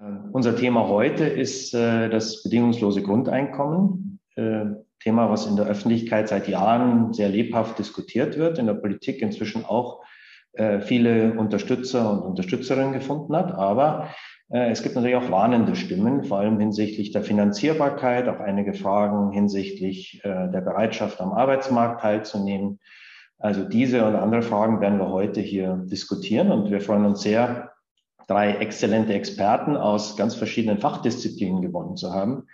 Unser Thema heute ist das bedingungslose Grundeinkommen. Thema, was in der Öffentlichkeit seit Jahren sehr lebhaft diskutiert wird, in der Politik inzwischen auch viele Unterstützer und Unterstützerinnen gefunden hat. Aber es gibt natürlich auch warnende Stimmen, vor allem hinsichtlich der Finanzierbarkeit, auch einige Fragen hinsichtlich der Bereitschaft, am Arbeitsmarkt teilzunehmen. Also diese und andere Fragen werden wir heute hier diskutieren, und wir freuen uns sehr, drei exzellente Experten aus ganz verschiedenen Fachdisziplinen gewonnen zu haben,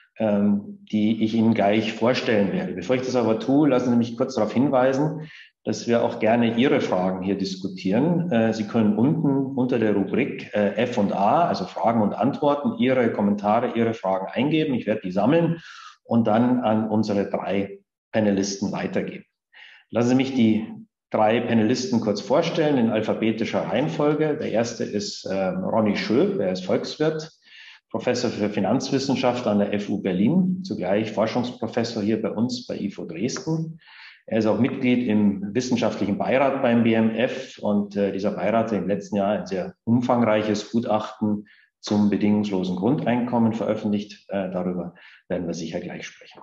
die ich Ihnen gleich vorstellen werde. Bevor ich das aber tue, lassen Sie mich kurz darauf hinweisen, dass wir auch gerne Ihre Fragen hier diskutieren. Sie können unten unter der Rubrik F&A, also Fragen und Antworten, Ihre Kommentare, Ihre Fragen eingeben. Ich werde die sammeln und dann an unsere drei Panelisten weitergeben. Lassen Sie mich die drei Panelisten kurz vorstellen in alphabetischer Reihenfolge. Der erste ist Ronny Schöb, er ist Volkswirt, Professor für Finanzwissenschaft an der FU Berlin, zugleich Forschungsprofessor hier bei uns bei IFO Dresden. Er ist auch Mitglied im wissenschaftlichen Beirat beim BMF, und dieser Beirat hat im letzten Jahr ein sehr umfangreiches Gutachten zum bedingungslosen Grundeinkommen veröffentlicht. Darüber werden wir sicher gleich sprechen.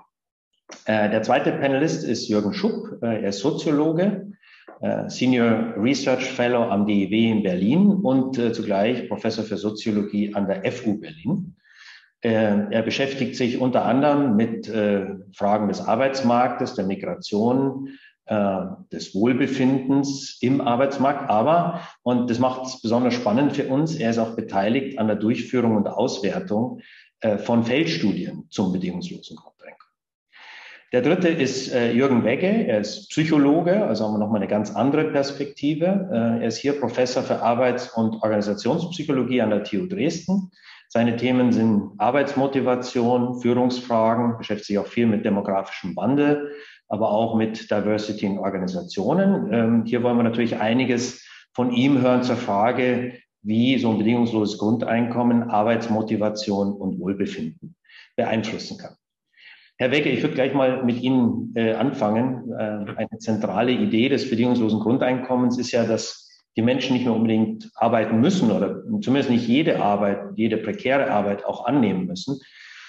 Der zweite Panelist ist Jürgen Schupp, er ist Soziologe, Senior Research Fellow am DIW in Berlin und zugleich Professor für Soziologie an der FU Berlin. Er beschäftigt sich unter anderem mit Fragen des Arbeitsmarktes, der Migration, des Wohlbefindens im Arbeitsmarkt. Aber, und das macht es besonders spannend für uns, er ist auch beteiligt an der Durchführung und Auswertung von Feldstudien zum bedingungslosen Grundeinkommen. Der dritte ist Jürgen Wegge, er ist Psychologe, also haben wir nochmal eine ganz andere Perspektive. Er ist hier Professor für Arbeits- und Organisationspsychologie an der TU Dresden. Seine Themen sind Arbeitsmotivation, Führungsfragen, beschäftigt sich auch viel mit demografischem Wandel, aber auch mit Diversity in Organisationen. Hier wollen wir natürlich einiges von ihm hören zur Frage, wie so ein bedingungsloses Grundeinkommen Arbeitsmotivation und Wohlbefinden beeinflussen kann. Herr Wegge, ich würde gleich mal mit Ihnen anfangen. Eine zentrale Idee des bedingungslosen Grundeinkommens ist ja, dass die Menschen nicht nur unbedingt arbeiten müssen oder zumindest nicht jede Arbeit, jede prekäre Arbeit auch annehmen müssen.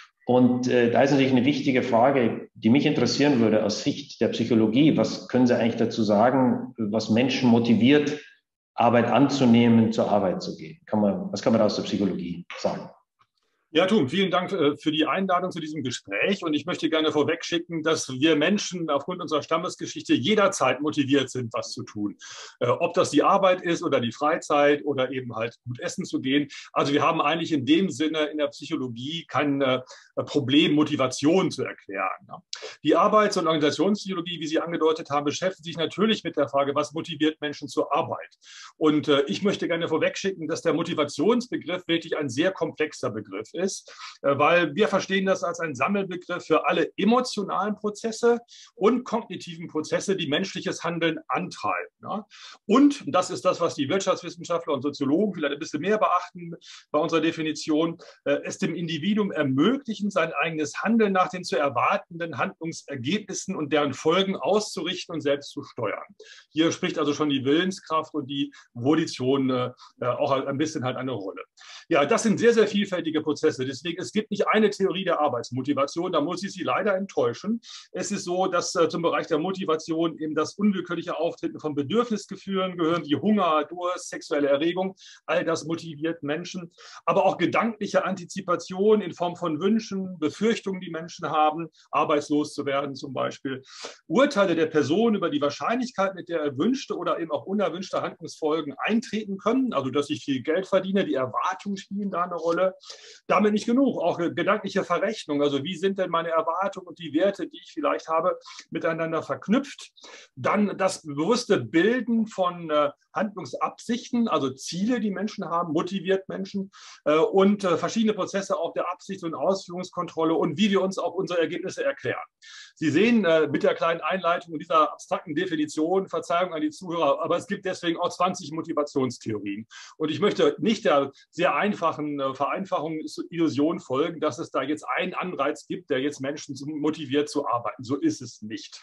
Und da ist natürlich eine wichtige Frage, die mich interessieren würde aus Sicht der Psychologie. Was können Sie eigentlich dazu sagen, was Menschen motiviert, Arbeit anzunehmen, zur Arbeit zu gehen? Was kann man da aus der Psychologie sagen? Ja, Thun, vielen Dank für die Einladung zu diesem Gespräch. Und ich möchte gerne vorwegschicken, dass wir Menschen aufgrund unserer Stammesgeschichte jederzeit motiviert sind, was zu tun. Ob das die Arbeit ist oder die Freizeit oder eben halt gut essen zu gehen. Also wir haben eigentlich in dem Sinne in der Psychologie kein Problem, Motivation zu erklären. Die Arbeits- und Organisationspsychologie, wie Sie angedeutet haben, beschäftigt sich natürlich mit der Frage, was motiviert Menschen zur Arbeit. Und ich möchte gerne vorwegschicken, dass der Motivationsbegriff wirklich ein sehr komplexer Begriff ist, weil wir verstehen das als ein Sammelbegriff für alle emotionalen Prozesse und kognitiven Prozesse, die menschliches Handeln antreiben. Ja? Und das ist das, was die Wirtschaftswissenschaftler und Soziologen vielleicht ein bisschen mehr beachten bei unserer Definition, es dem Individuum ermöglichen, sein eigenes Handeln nach den zu erwartenden Handlungsergebnissen und deren Folgen auszurichten und selbst zu steuern. Hier spricht also schon die Willenskraft und die Volition auch ein bisschen halt eine Rolle. Ja, das sind sehr, sehr vielfältige Prozesse. Deswegen, es gibt nicht eine Theorie der Arbeitsmotivation, da muss ich Sie leider enttäuschen. Es ist so, dass zum Bereich der Motivation eben das unwillkürliche Auftreten von Bedürfnisgefühlen gehören, wie Hunger, Durst, sexuelle Erregung. All das motiviert Menschen. Aber auch gedankliche Antizipation in Form von Wünschen, Befürchtungen, die Menschen haben, arbeitslos zu werden zum Beispiel. Urteile der Person über die Wahrscheinlichkeit, mit der erwünschte oder eben auch unerwünschte Handlungsfolgen eintreten können, also dass ich viel Geld verdiene, die Erwartungen spielen da eine Rolle. Damit nicht genug, auch gedankliche Verrechnung, also wie sind denn meine Erwartungen und die Werte, die ich vielleicht habe, miteinander verknüpft. Dann das bewusste Bilden von Handlungsabsichten, also Ziele, die Menschen haben, motiviert Menschen und verschiedene Prozesse auch der Absichts- und Ausführungskontrolle und wie wir uns auch unsere Ergebnisse erklären. Sie sehen mit der kleinen Einleitung und dieser abstrakten Definition, Verzeihung an die Zuhörer, aber es gibt deswegen auch 20 Motivationstheorien. Und ich möchte nicht der sehr einfachen Vereinfachung, Illusion folgen, dass es da jetzt einen Anreiz gibt, der jetzt Menschen motiviert zu arbeiten. So ist es nicht.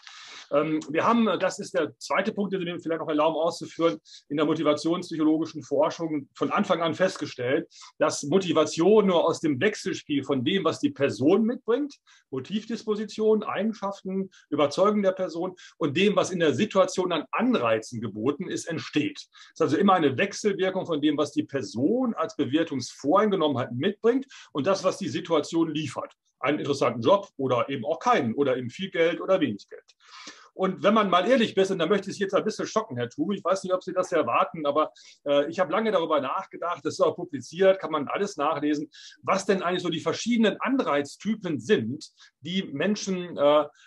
Wir haben, das ist der zweite Punkt, den Sie mir vielleicht noch erlauben auszuführen, in der motivationspsychologischen Forschung von Anfang an festgestellt, dass Motivation nur aus dem Wechselspiel von dem, was die Person mitbringt, Motivdisposition, Eigenschaften, Überzeugung der Person und dem, was in der Situation an Anreizen geboten ist, entsteht. Es ist also immer eine Wechselwirkung von dem, was die Person als Bewertungsvoreingenommenheit mitbringt und das, was die Situation liefert. Einen interessanten Job oder eben auch keinen oder eben viel Geld oder wenig Geld. Und wenn man mal ehrlich ist, und da möchte ich Sie jetzt ein bisschen schocken, Herr Tube, ich weiß nicht, ob Sie das erwarten, aber ich habe lange darüber nachgedacht, das ist auch publiziert, kann man alles nachlesen, was denn eigentlich so die verschiedenen Anreiztypen sind, die Menschen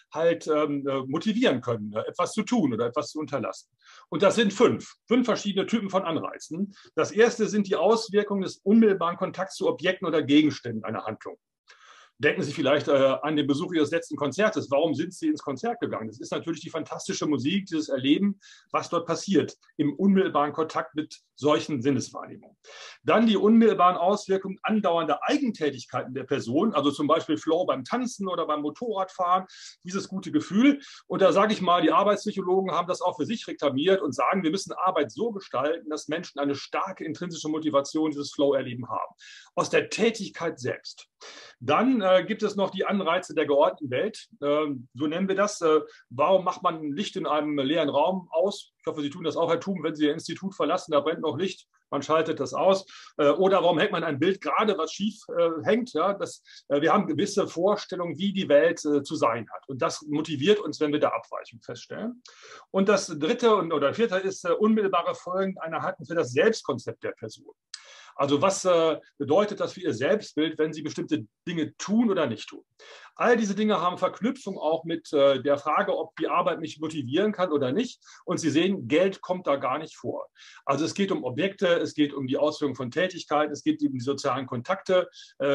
motivieren können, etwas zu tun oder etwas zu unterlassen. Und das sind fünf verschiedene Typen von Anreizen. Das erste sind die Auswirkungen des unmittelbaren Kontakts zu Objekten oder Gegenständen einer Handlung. Denken Sie vielleicht an den Besuch Ihres letzten Konzertes. Warum sind Sie ins Konzert gegangen? Das ist natürlich die fantastische Musik, dieses Erleben, was dort passiert, im unmittelbaren Kontakt mit solchen Sinneswahrnehmungen. Dann die unmittelbaren Auswirkungen andauernder Eigentätigkeiten der Person, also zum Beispiel Flow beim Tanzen oder beim Motorradfahren, dieses gute Gefühl. Und da sage ich mal, die Arbeitspsychologen haben das auch für sich reklamiert und sagen, wir müssen Arbeit so gestalten, dass Menschen eine starke intrinsische Motivation, dieses Flow-Erleben haben. Aus der Tätigkeit selbst. Dann gibt es noch die Anreize der geordneten Welt. So nennen wir das. Warum macht man Licht in einem leeren Raum aus? Ich hoffe, Sie tun das auch, Herr Thum, wenn Sie Ihr Institut verlassen, da brennt noch Licht, man schaltet das aus. Oder warum hängt man ein Bild gerade, was schief hängt? Ja, wir haben gewisse Vorstellungen, wie die Welt zu sein hat. Und das motiviert uns, wenn wir da Abweichung feststellen. Und das dritte oder vierte ist unmittelbare Folgen einer Haltung für das Selbstkonzept der Person. Also was bedeutet das für Ihr Selbstbild, wenn Sie bestimmte Dinge tun oder nicht tun? All diese Dinge haben Verknüpfung auch mit der Frage, ob die Arbeit mich motivieren kann oder nicht. Und Sie sehen, Geld kommt da gar nicht vor. Also es geht um Objekte, es geht um die Ausführung von Tätigkeiten, es geht um die sozialen Kontakte,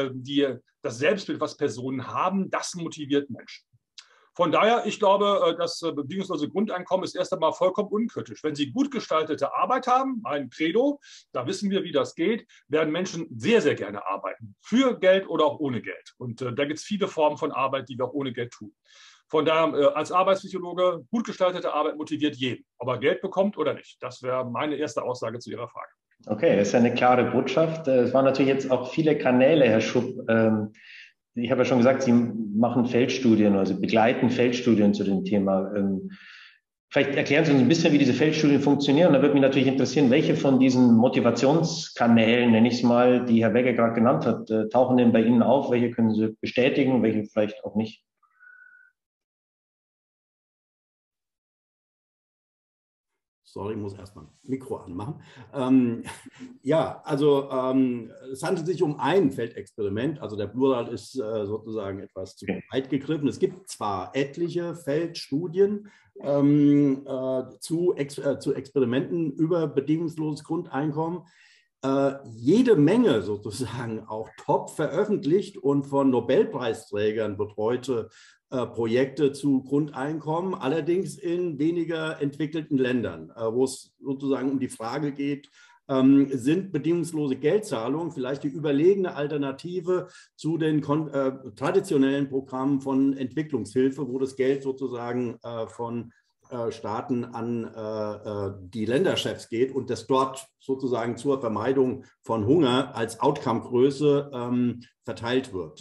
das Selbstbild, was Personen haben, das motiviert Menschen. Von daher, ich glaube, das bedingungslose Grundeinkommen ist erst einmal vollkommen unkritisch. Wenn Sie gut gestaltete Arbeit haben, ein Credo, da wissen wir, wie das geht, werden Menschen sehr, sehr gerne arbeiten. Für Geld oder auch ohne Geld. Und da gibt es viele Formen von Arbeit, die wir auch ohne Geld tun. Von daher, als Arbeitspsychologe, gut gestaltete Arbeit motiviert jeden, ob er Geld bekommt oder nicht. Das wäre meine erste Aussage zu Ihrer Frage. Okay, das ist ja eine klare Botschaft. Es waren natürlich jetzt auch viele Kanäle, Herr Schupp. Ich habe ja schon gesagt, Sie machen Feldstudien, also begleiten Feldstudien zu dem Thema. Vielleicht erklären Sie uns ein bisschen, wie diese Feldstudien funktionieren. Da würde mich natürlich interessieren, welche von diesen Motivationskanälen, nenne ich es mal, die Herr Wegge gerade genannt hat, tauchen denn bei Ihnen auf? Welche können Sie bestätigen, welche vielleicht auch nicht? Sorry, ich muss erstmal Mikro anmachen. Ja, also es handelt sich um ein Feldexperiment. Also der Plural ist sozusagen etwas zu weit gegriffen. Es gibt zwar etliche Feldstudien zu Experimenten über bedingungsloses Grundeinkommen, jede Menge sozusagen auch top veröffentlicht und von Nobelpreisträgern betreute Projekte zu Grundeinkommen, allerdings in weniger entwickelten Ländern, wo es sozusagen um die Frage geht, sind bedingungslose Geldzahlungen vielleicht die überlegene Alternative zu den traditionellen Programmen von Entwicklungshilfe, wo das Geld sozusagen von Staaten an die Länderchefs geht und das dort sozusagen zur Vermeidung von Hunger als Outcome-Größe verteilt wird.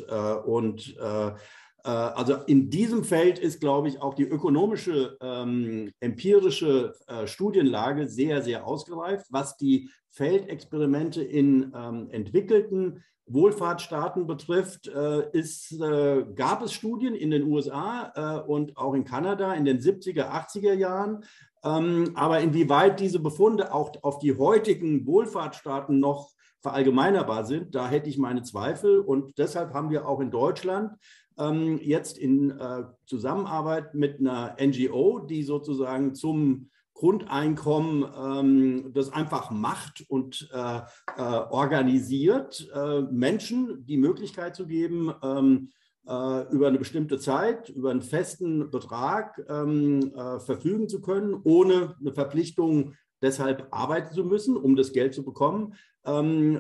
Also in diesem Feld ist, glaube ich, auch die ökonomische, empirische Studienlage sehr, sehr ausgereift. Was die Feldexperimente in entwickelten Wohlfahrtsstaaten betrifft, gab es Studien in den USA und auch in Kanada in den 70er, 80er Jahren. Aber inwieweit diese Befunde auch auf die heutigen Wohlfahrtsstaaten noch verallgemeinerbar sind, da hätte ich meine Zweifel. Und deshalb haben wir auch in Deutschland jetzt in Zusammenarbeit mit einer NGO, die sozusagen zum Grundeinkommen das einfach macht und organisiert, Menschen die Möglichkeit zu geben, über eine bestimmte Zeit, über einen festen Betrag verfügen zu können, ohne eine Verpflichtung deshalb arbeiten zu müssen, um das Geld zu bekommen,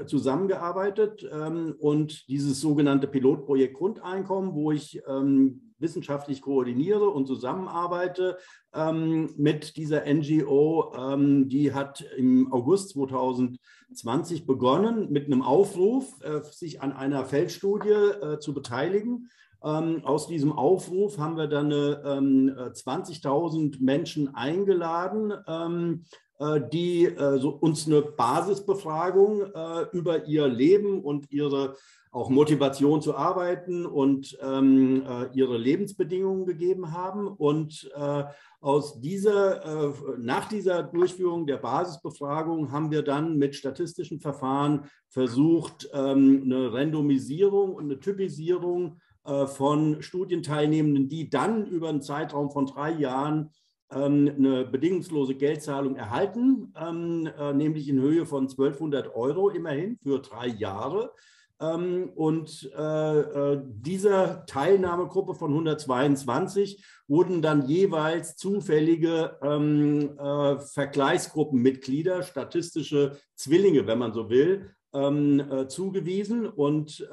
zusammengearbeitet und dieses sogenannte Pilotprojekt Grundeinkommen, wo ich wissenschaftlich koordiniere und zusammenarbeite mit dieser NGO. Die hat im August 2020 begonnen mit einem Aufruf, sich an einer Feldstudie zu beteiligen. Aus diesem Aufruf haben wir dann 20.000 Menschen eingeladen, die uns eine Basisbefragung über ihr Leben und ihre auch Motivation zu arbeiten und ihre Lebensbedingungen gegeben haben. Und nach dieser Durchführung der Basisbefragung haben wir dann mit statistischen Verfahren versucht, eine Randomisierung und eine Typisierung von Studienteilnehmenden, die dann über einen Zeitraum von 3 Jahren eine bedingungslose Geldzahlung erhalten, nämlich in Höhe von 1.200 € immerhin für 3 Jahre. Und dieser Teilnahmegruppe von 122 wurden dann jeweils zufällige Vergleichsgruppenmitglieder, statistische Zwillinge, wenn man so will, zugewiesen. Und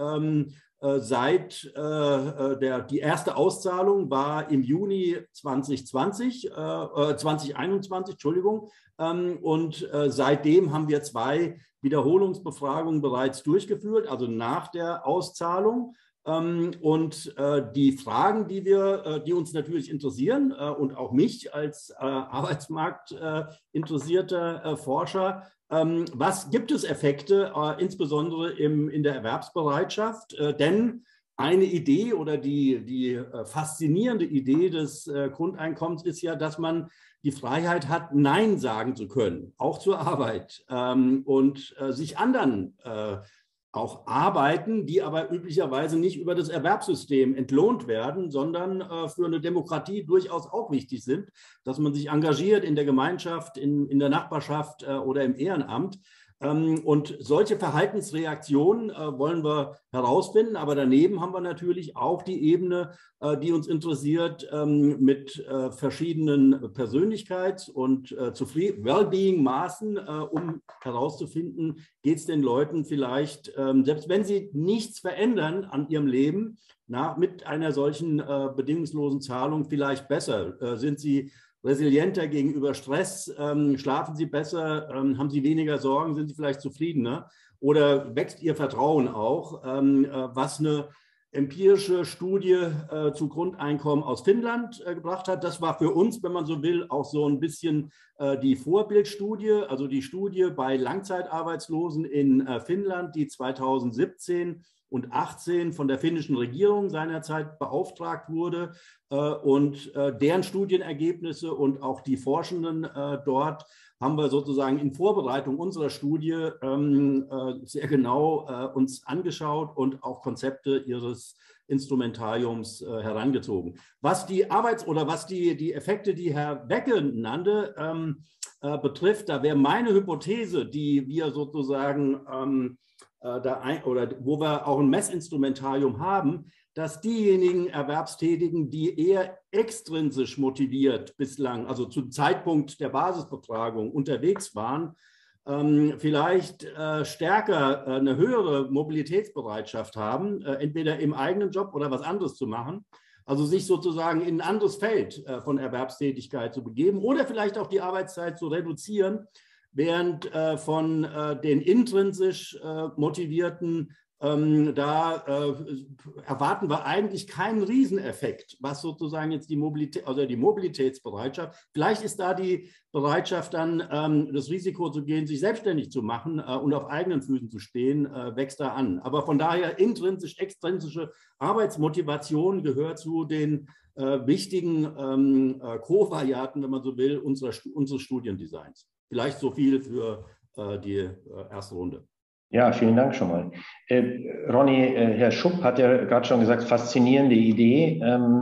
die erste Auszahlung war im Juni 2021, Entschuldigung. Und seitdem haben wir 2 Wiederholungsbefragungen bereits durchgeführt, also nach der Auszahlung. Und die Fragen, die uns natürlich interessieren und auch mich als Arbeitsmarkt interessierter Forscher, was gibt es Effekte, insbesondere in der Erwerbsbereitschaft? Denn eine Idee oder die faszinierende Idee des Grundeinkommens ist ja, dass man die Freiheit hat, Nein sagen zu können, auch zur Arbeit und sich anderen auch arbeiten, die aber üblicherweise nicht über das Erwerbssystem entlohnt werden, sondern für eine Demokratie durchaus auch wichtig sind, dass man sich engagiert in der Gemeinschaft, in der Nachbarschaft oder im Ehrenamt. Und solche Verhaltensreaktionen wollen wir herausfinden, aber daneben haben wir natürlich auch die Ebene, die uns interessiert, mit verschiedenen Persönlichkeits- und Wellbeing-Maßen, um herauszufinden, geht es den Leuten vielleicht, selbst wenn sie nichts verändern an ihrem Leben, mit einer solchen bedingungslosen Zahlung vielleicht besser? Sind sie resilienter gegenüber Stress? Schlafen sie besser? Haben sie weniger Sorgen? Sind sie vielleicht zufriedener? Oder wächst ihr Vertrauen auch? Was eine empirische Studie zu Grundeinkommen aus Finnland gebracht hat. Das war für uns, wenn man so will, auch so ein bisschen die Vorbildstudie, also die Studie bei Langzeitarbeitslosen in Finnland, die 2017 und 2018 von der finnischen Regierung seinerzeit beauftragt wurde, und deren Studienergebnisse und auch die Forschenden dort haben wir sozusagen in Vorbereitung unserer Studie sehr genau uns angeschaut und auch Konzepte ihres Instrumentariums herangezogen. Was die die Effekte, die Herr Becke nannte, betrifft, da wäre meine Hypothese, die wir sozusagen wo wir auch ein Messinstrumentarium haben, dass diejenigen Erwerbstätigen, die eher extrinsisch motiviert bislang, also zum Zeitpunkt der Basisbefragung unterwegs waren, vielleicht stärker eine höhere Mobilitätsbereitschaft haben, entweder im eigenen Job oder was anderes zu machen, also sich sozusagen in ein anderes Feld von Erwerbstätigkeit zu begeben oder vielleicht auch die Arbeitszeit zu reduzieren, während von den intrinsisch motivierten, erwarten wir eigentlich keinen Rieseneffekt, was sozusagen jetzt die Mobilitätsbereitschaft, vielleicht ist da die Bereitschaft dann, das Risiko zu gehen, sich selbstständig zu machen und auf eigenen Füßen zu stehen, wächst da an. Aber von daher extrinsische Arbeitsmotivation gehört zu den wichtigen Co-Varianten, wenn man so will, unseres Studiendesigns. Vielleicht so viel für die erste Runde. Ja, vielen Dank schon mal. Ronny, Herr Schupp hat ja gerade schon gesagt, faszinierende Idee.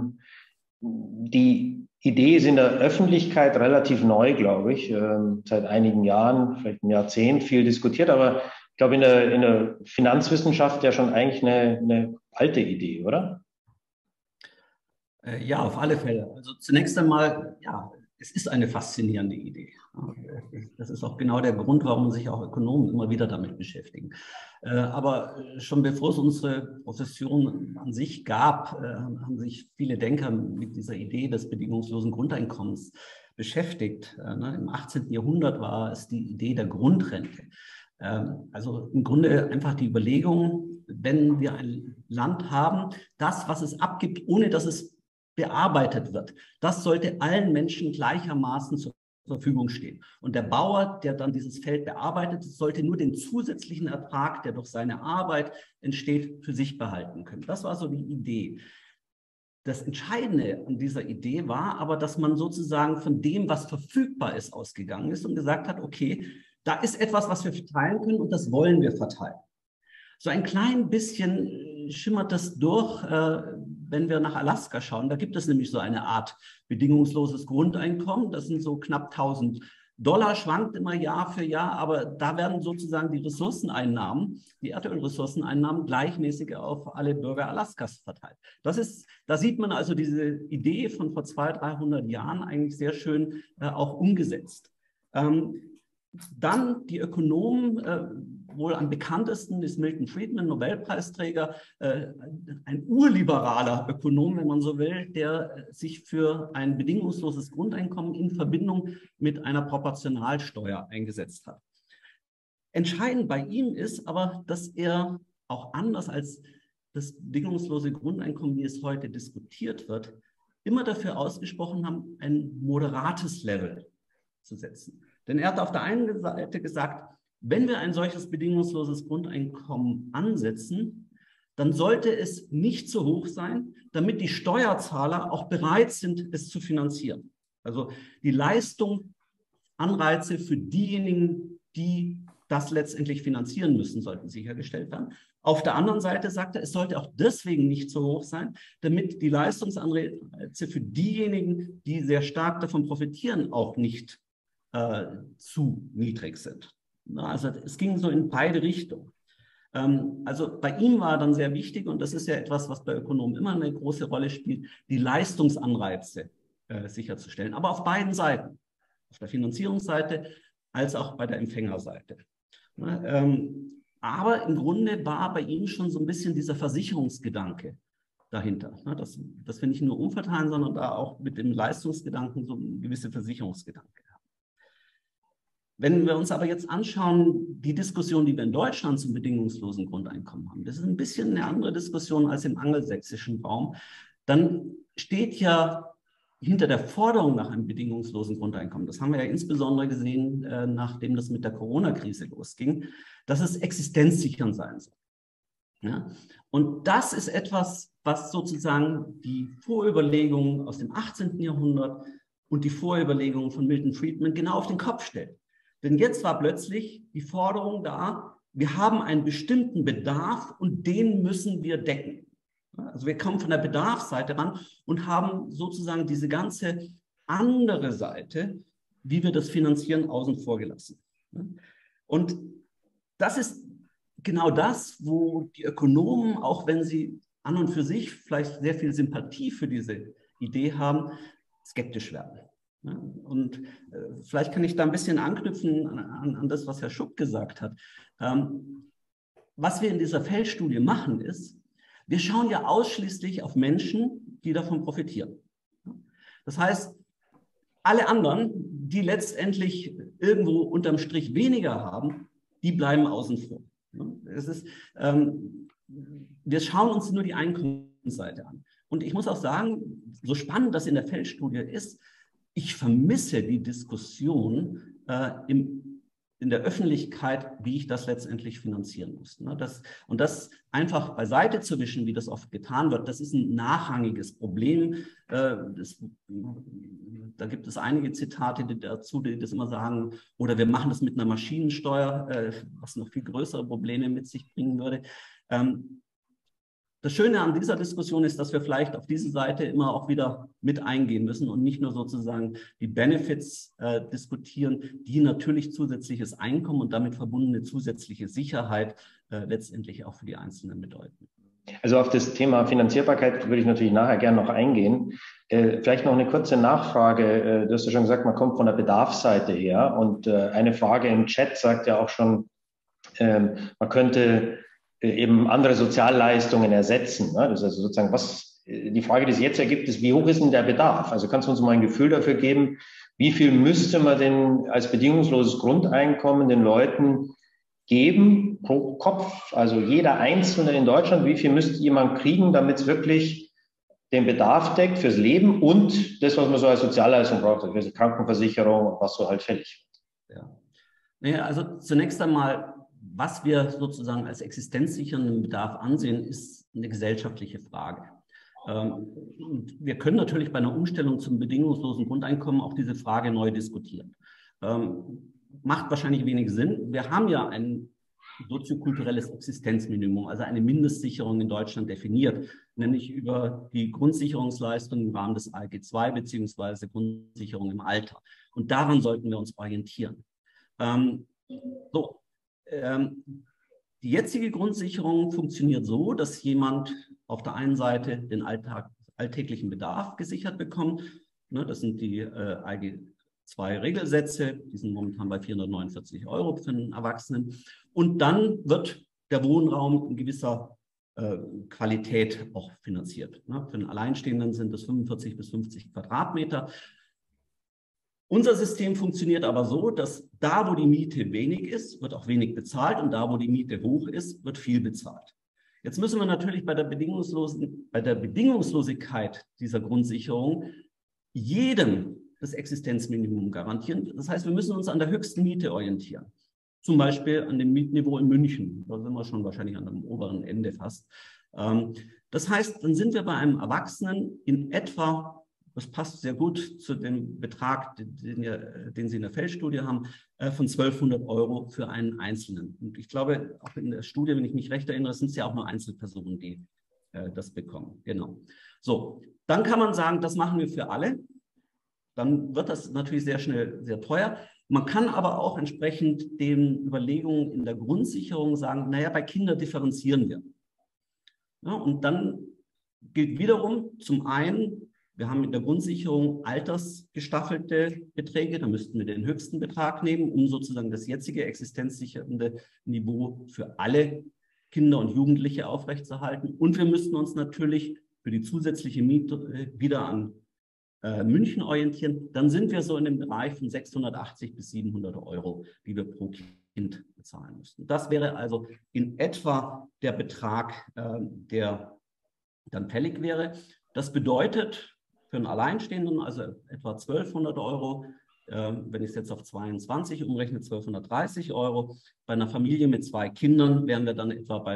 Die Idee ist in der Öffentlichkeit relativ neu, glaube ich, seit einigen Jahren, vielleicht ein Jahrzehnt, viel diskutiert, aber ich glaube in der Finanzwissenschaft ja schon eigentlich eine alte Idee, oder? Ja, auf alle Fälle. Also zunächst einmal, ja, Es ist eine faszinierende Idee. Das ist auch genau der Grund, warum sich auch Ökonomen immer wieder damit beschäftigen. Aber schon bevor es unsere Profession an sich gab, haben sich viele Denker mit dieser Idee des bedingungslosen Grundeinkommens beschäftigt. Im 18. Jahrhundert war es die Idee der Grundrente. Also im Grunde einfach die Überlegung, wenn wir ein Land haben, das, was es abgibt, ohne dass es bearbeitet wird, das sollte allen Menschen gleichermaßen zur Verfügung stehen. Und der Bauer, der dann dieses Feld bearbeitet, sollte nur den zusätzlichen Ertrag, der durch seine Arbeit entsteht, für sich behalten können. Das war so die Idee. Das Entscheidende an dieser Idee war aber, dass man sozusagen von dem, was verfügbar ist, ausgegangen ist und gesagt hat, okay, da ist etwas, was wir verteilen können und das wollen wir verteilen. So ein klein bisschen schimmert das durch, wenn wir nach Alaska schauen. Da gibt es nämlich so eine Art bedingungsloses Grundeinkommen. Das sind so knapp $1000, schwankt immer Jahr für Jahr, aber da werden sozusagen die Ressourceneinnahmen, die Erdölressourceneinnahmen gleichmäßig auf alle Bürger Alaskas verteilt. Da sieht man also diese Idee von vor 200, 300 Jahren eigentlich sehr schön auch umgesetzt. Dann die Ökonomen, wohl am bekanntesten ist Milton Friedman, Nobelpreisträger, ein urliberaler Ökonom, wenn man so will, der sich für ein bedingungsloses Grundeinkommen in Verbindung mit einer Proportionalsteuer eingesetzt hat. Entscheidend bei ihm ist aber, dass er auch anders als das bedingungslose Grundeinkommen, wie es heute diskutiert wird, immer dafür ausgesprochen haben, ein moderates Level zu setzen. Denn er hat auf der einen Seite gesagt, wenn wir ein solches bedingungsloses Grundeinkommen ansetzen, dann sollte es nicht zu hoch sein, damit die Steuerzahler auch bereit sind, es zu finanzieren. Also die Leistung, Anreize für diejenigen, die das letztendlich finanzieren müssen, sollten sichergestellt werden. Auf der anderen Seite sagt er, es sollte auch deswegen nicht so hoch sein, damit die Leistungsanreize für diejenigen, die sehr stark davon profitieren, auch nicht zu niedrig sind. Also es ging so in beide Richtungen. Also bei ihm war dann sehr wichtig, und das ist ja etwas, was bei Ökonomen immer eine große Rolle spielt, die Leistungsanreize sicherzustellen. Aber auf beiden Seiten, auf der Finanzierungsseite als auch bei der Empfängerseite. Aber im Grunde war bei ihm schon so ein bisschen dieser Versicherungsgedanke dahinter. Das wir nicht nur umverteilen, sondern da auch mit dem Leistungsgedanken so eine gewisse Versicherungsgedanke haben. Wenn wir uns aber jetzt anschauen, die Diskussion, die wir in Deutschland zum bedingungslosen Grundeinkommen haben, das ist ein bisschen eine andere Diskussion als im angelsächsischen Raum, dann steht ja hinter der Forderung nach einem bedingungslosen Grundeinkommen, das haben wir ja insbesondere gesehen, nachdem das mit der Corona-Krise losging, dass es existenzsichernd sein soll. Ja? Und das ist etwas, was sozusagen die Vorüberlegungen aus dem 18. Jahrhundert und die Vorüberlegungen von Milton Friedman genau auf den Kopf stellt. Denn jetzt war plötzlich die Forderung da, wir haben einen bestimmten Bedarf und den müssen wir decken. Also wir kommen von der Bedarfsseite ran und haben sozusagen diese ganze andere Seite, wie wir das finanzieren, außen vor gelassen. Und das ist genau das, wo die Ökonomen, auch wenn sie an und für sich vielleicht sehr viel Sympathie für diese Idee haben, skeptisch werden. Und vielleicht kann ich da ein bisschen anknüpfen an das, was Herr Schupp gesagt hat. Was wir in dieser Feldstudie machen, ist, wir schauen ja ausschließlich auf Menschen, die davon profitieren. Das heißt, alle anderen, die letztendlich irgendwo unterm Strich weniger haben, die bleiben außen vor. Wir schauen uns nur die Einkommensseite an. Und ich muss auch sagen, so spannend das in der Feldstudie ist, ich vermisse die Diskussion in der Öffentlichkeit, wie ich das letztendlich finanzieren muss. Und das einfach beiseite zu wischen, wie das oft getan wird, das ist ein nachrangiges Problem. Da gibt es einige Zitate dazu, die das immer sagen, oder wir machen das mit einer Maschinensteuer, was noch viel größere Probleme mit sich bringen würde. Das Schöne an dieser Diskussion ist, dass wir vielleicht auf diese Seite immer auch wieder mit eingehen müssen und nicht nur sozusagen die Benefits diskutieren, die natürlich zusätzliches Einkommen und damit verbundene zusätzliche Sicherheit letztendlich auch für die Einzelnen bedeuten. Also auf das Thema Finanzierbarkeit würde ich natürlich nachher gerne noch eingehen. Vielleicht noch eine kurze Nachfrage. Du hast ja schon gesagt, man kommt von der Bedarfsseite her. Und eine Frage im Chat sagt ja auch schon, man könnte eben andere Sozialleistungen ersetzen. Ne? Das ist also sozusagen, die Frage, die sich jetzt ergibt, ist, wie hoch ist denn der Bedarf? Also kannst du uns mal ein Gefühl dafür geben, wie viel müsste man denn als bedingungsloses Grundeinkommen den Leuten geben pro Kopf? Also jeder Einzelne in Deutschland, wie viel müsste jemand kriegen, damit es wirklich den Bedarf deckt fürs Leben und das, was man so als Sozialleistung braucht, also Krankenversicherung und was so halt fällig wird? Ja. Naja, also zunächst einmal, was wir sozusagen als existenzsichernden Bedarf ansehen, ist eine gesellschaftliche Frage. Wir können natürlich bei einer Umstellung zum bedingungslosen Grundeinkommen auch diese Frage neu diskutieren. Macht wahrscheinlich wenig Sinn. Wir haben ja ein soziokulturelles Existenzminimum, also eine Mindestsicherung in Deutschland definiert, nämlich über die Grundsicherungsleistung im Rahmen des ALG II beziehungsweise Grundsicherung im Alter. Und daran sollten wir uns orientieren. Die jetzige Grundsicherung funktioniert so, dass jemand auf der einen Seite den alltäglichen Bedarf gesichert bekommt. Das sind die ALG II Regelsätze, die sind momentan bei 449 € für einen Erwachsenen. Und dann wird der Wohnraum in gewisser Qualität auch finanziert. Für einen Alleinstehenden sind es 45 bis 50 Quadratmeter. Unser System funktioniert aber so, dass da, wo die Miete wenig ist, wird auch wenig bezahlt und da, wo die Miete hoch ist, wird viel bezahlt. Jetzt müssen wir natürlich bei der Bedingungslosigkeit dieser Grundsicherung jedem das Existenzminimum garantieren. Das heißt, wir müssen uns an der höchsten Miete orientieren. Zum Beispiel an dem Mietniveau in München. Da sind wir schon wahrscheinlich an dem oberen Ende fast. Das heißt, dann sind wir bei einem Erwachsenen in etwa, das passt sehr gut zu dem Betrag, den Sie in der Feldstudie haben, von 1.200 € für einen Einzelnen. Und ich glaube, auch in der Studie, wenn ich mich recht erinnere, sind es ja auch nur Einzelpersonen, die das bekommen. Genau. So, dann kann man sagen, das machen wir für alle. Dann wird das natürlich sehr schnell sehr teuer. Man kann aber auch entsprechend den Überlegungen in der Grundsicherung sagen, naja, bei Kindern differenzieren wir. Ja, und dann gilt wiederum zum einen, wir haben in der Grundsicherung altersgestaffelte Beträge, da müssten wir den höchsten Betrag nehmen, um sozusagen das jetzige existenzsichernde Niveau für alle Kinder und Jugendliche aufrechtzuerhalten. Und wir müssten uns natürlich für die zusätzliche Miete wieder an München orientieren. Dann sind wir so in dem Bereich von 680 bis 700 €, die wir pro Kind bezahlen müssten. Das wäre also in etwa der Betrag, der dann fällig wäre. Das bedeutet für einen Alleinstehenden also etwa 1.200 €. Wenn ich es jetzt auf 22 umrechne, 1.230 €. Bei einer Familie mit 2 Kindern wären wir dann etwa bei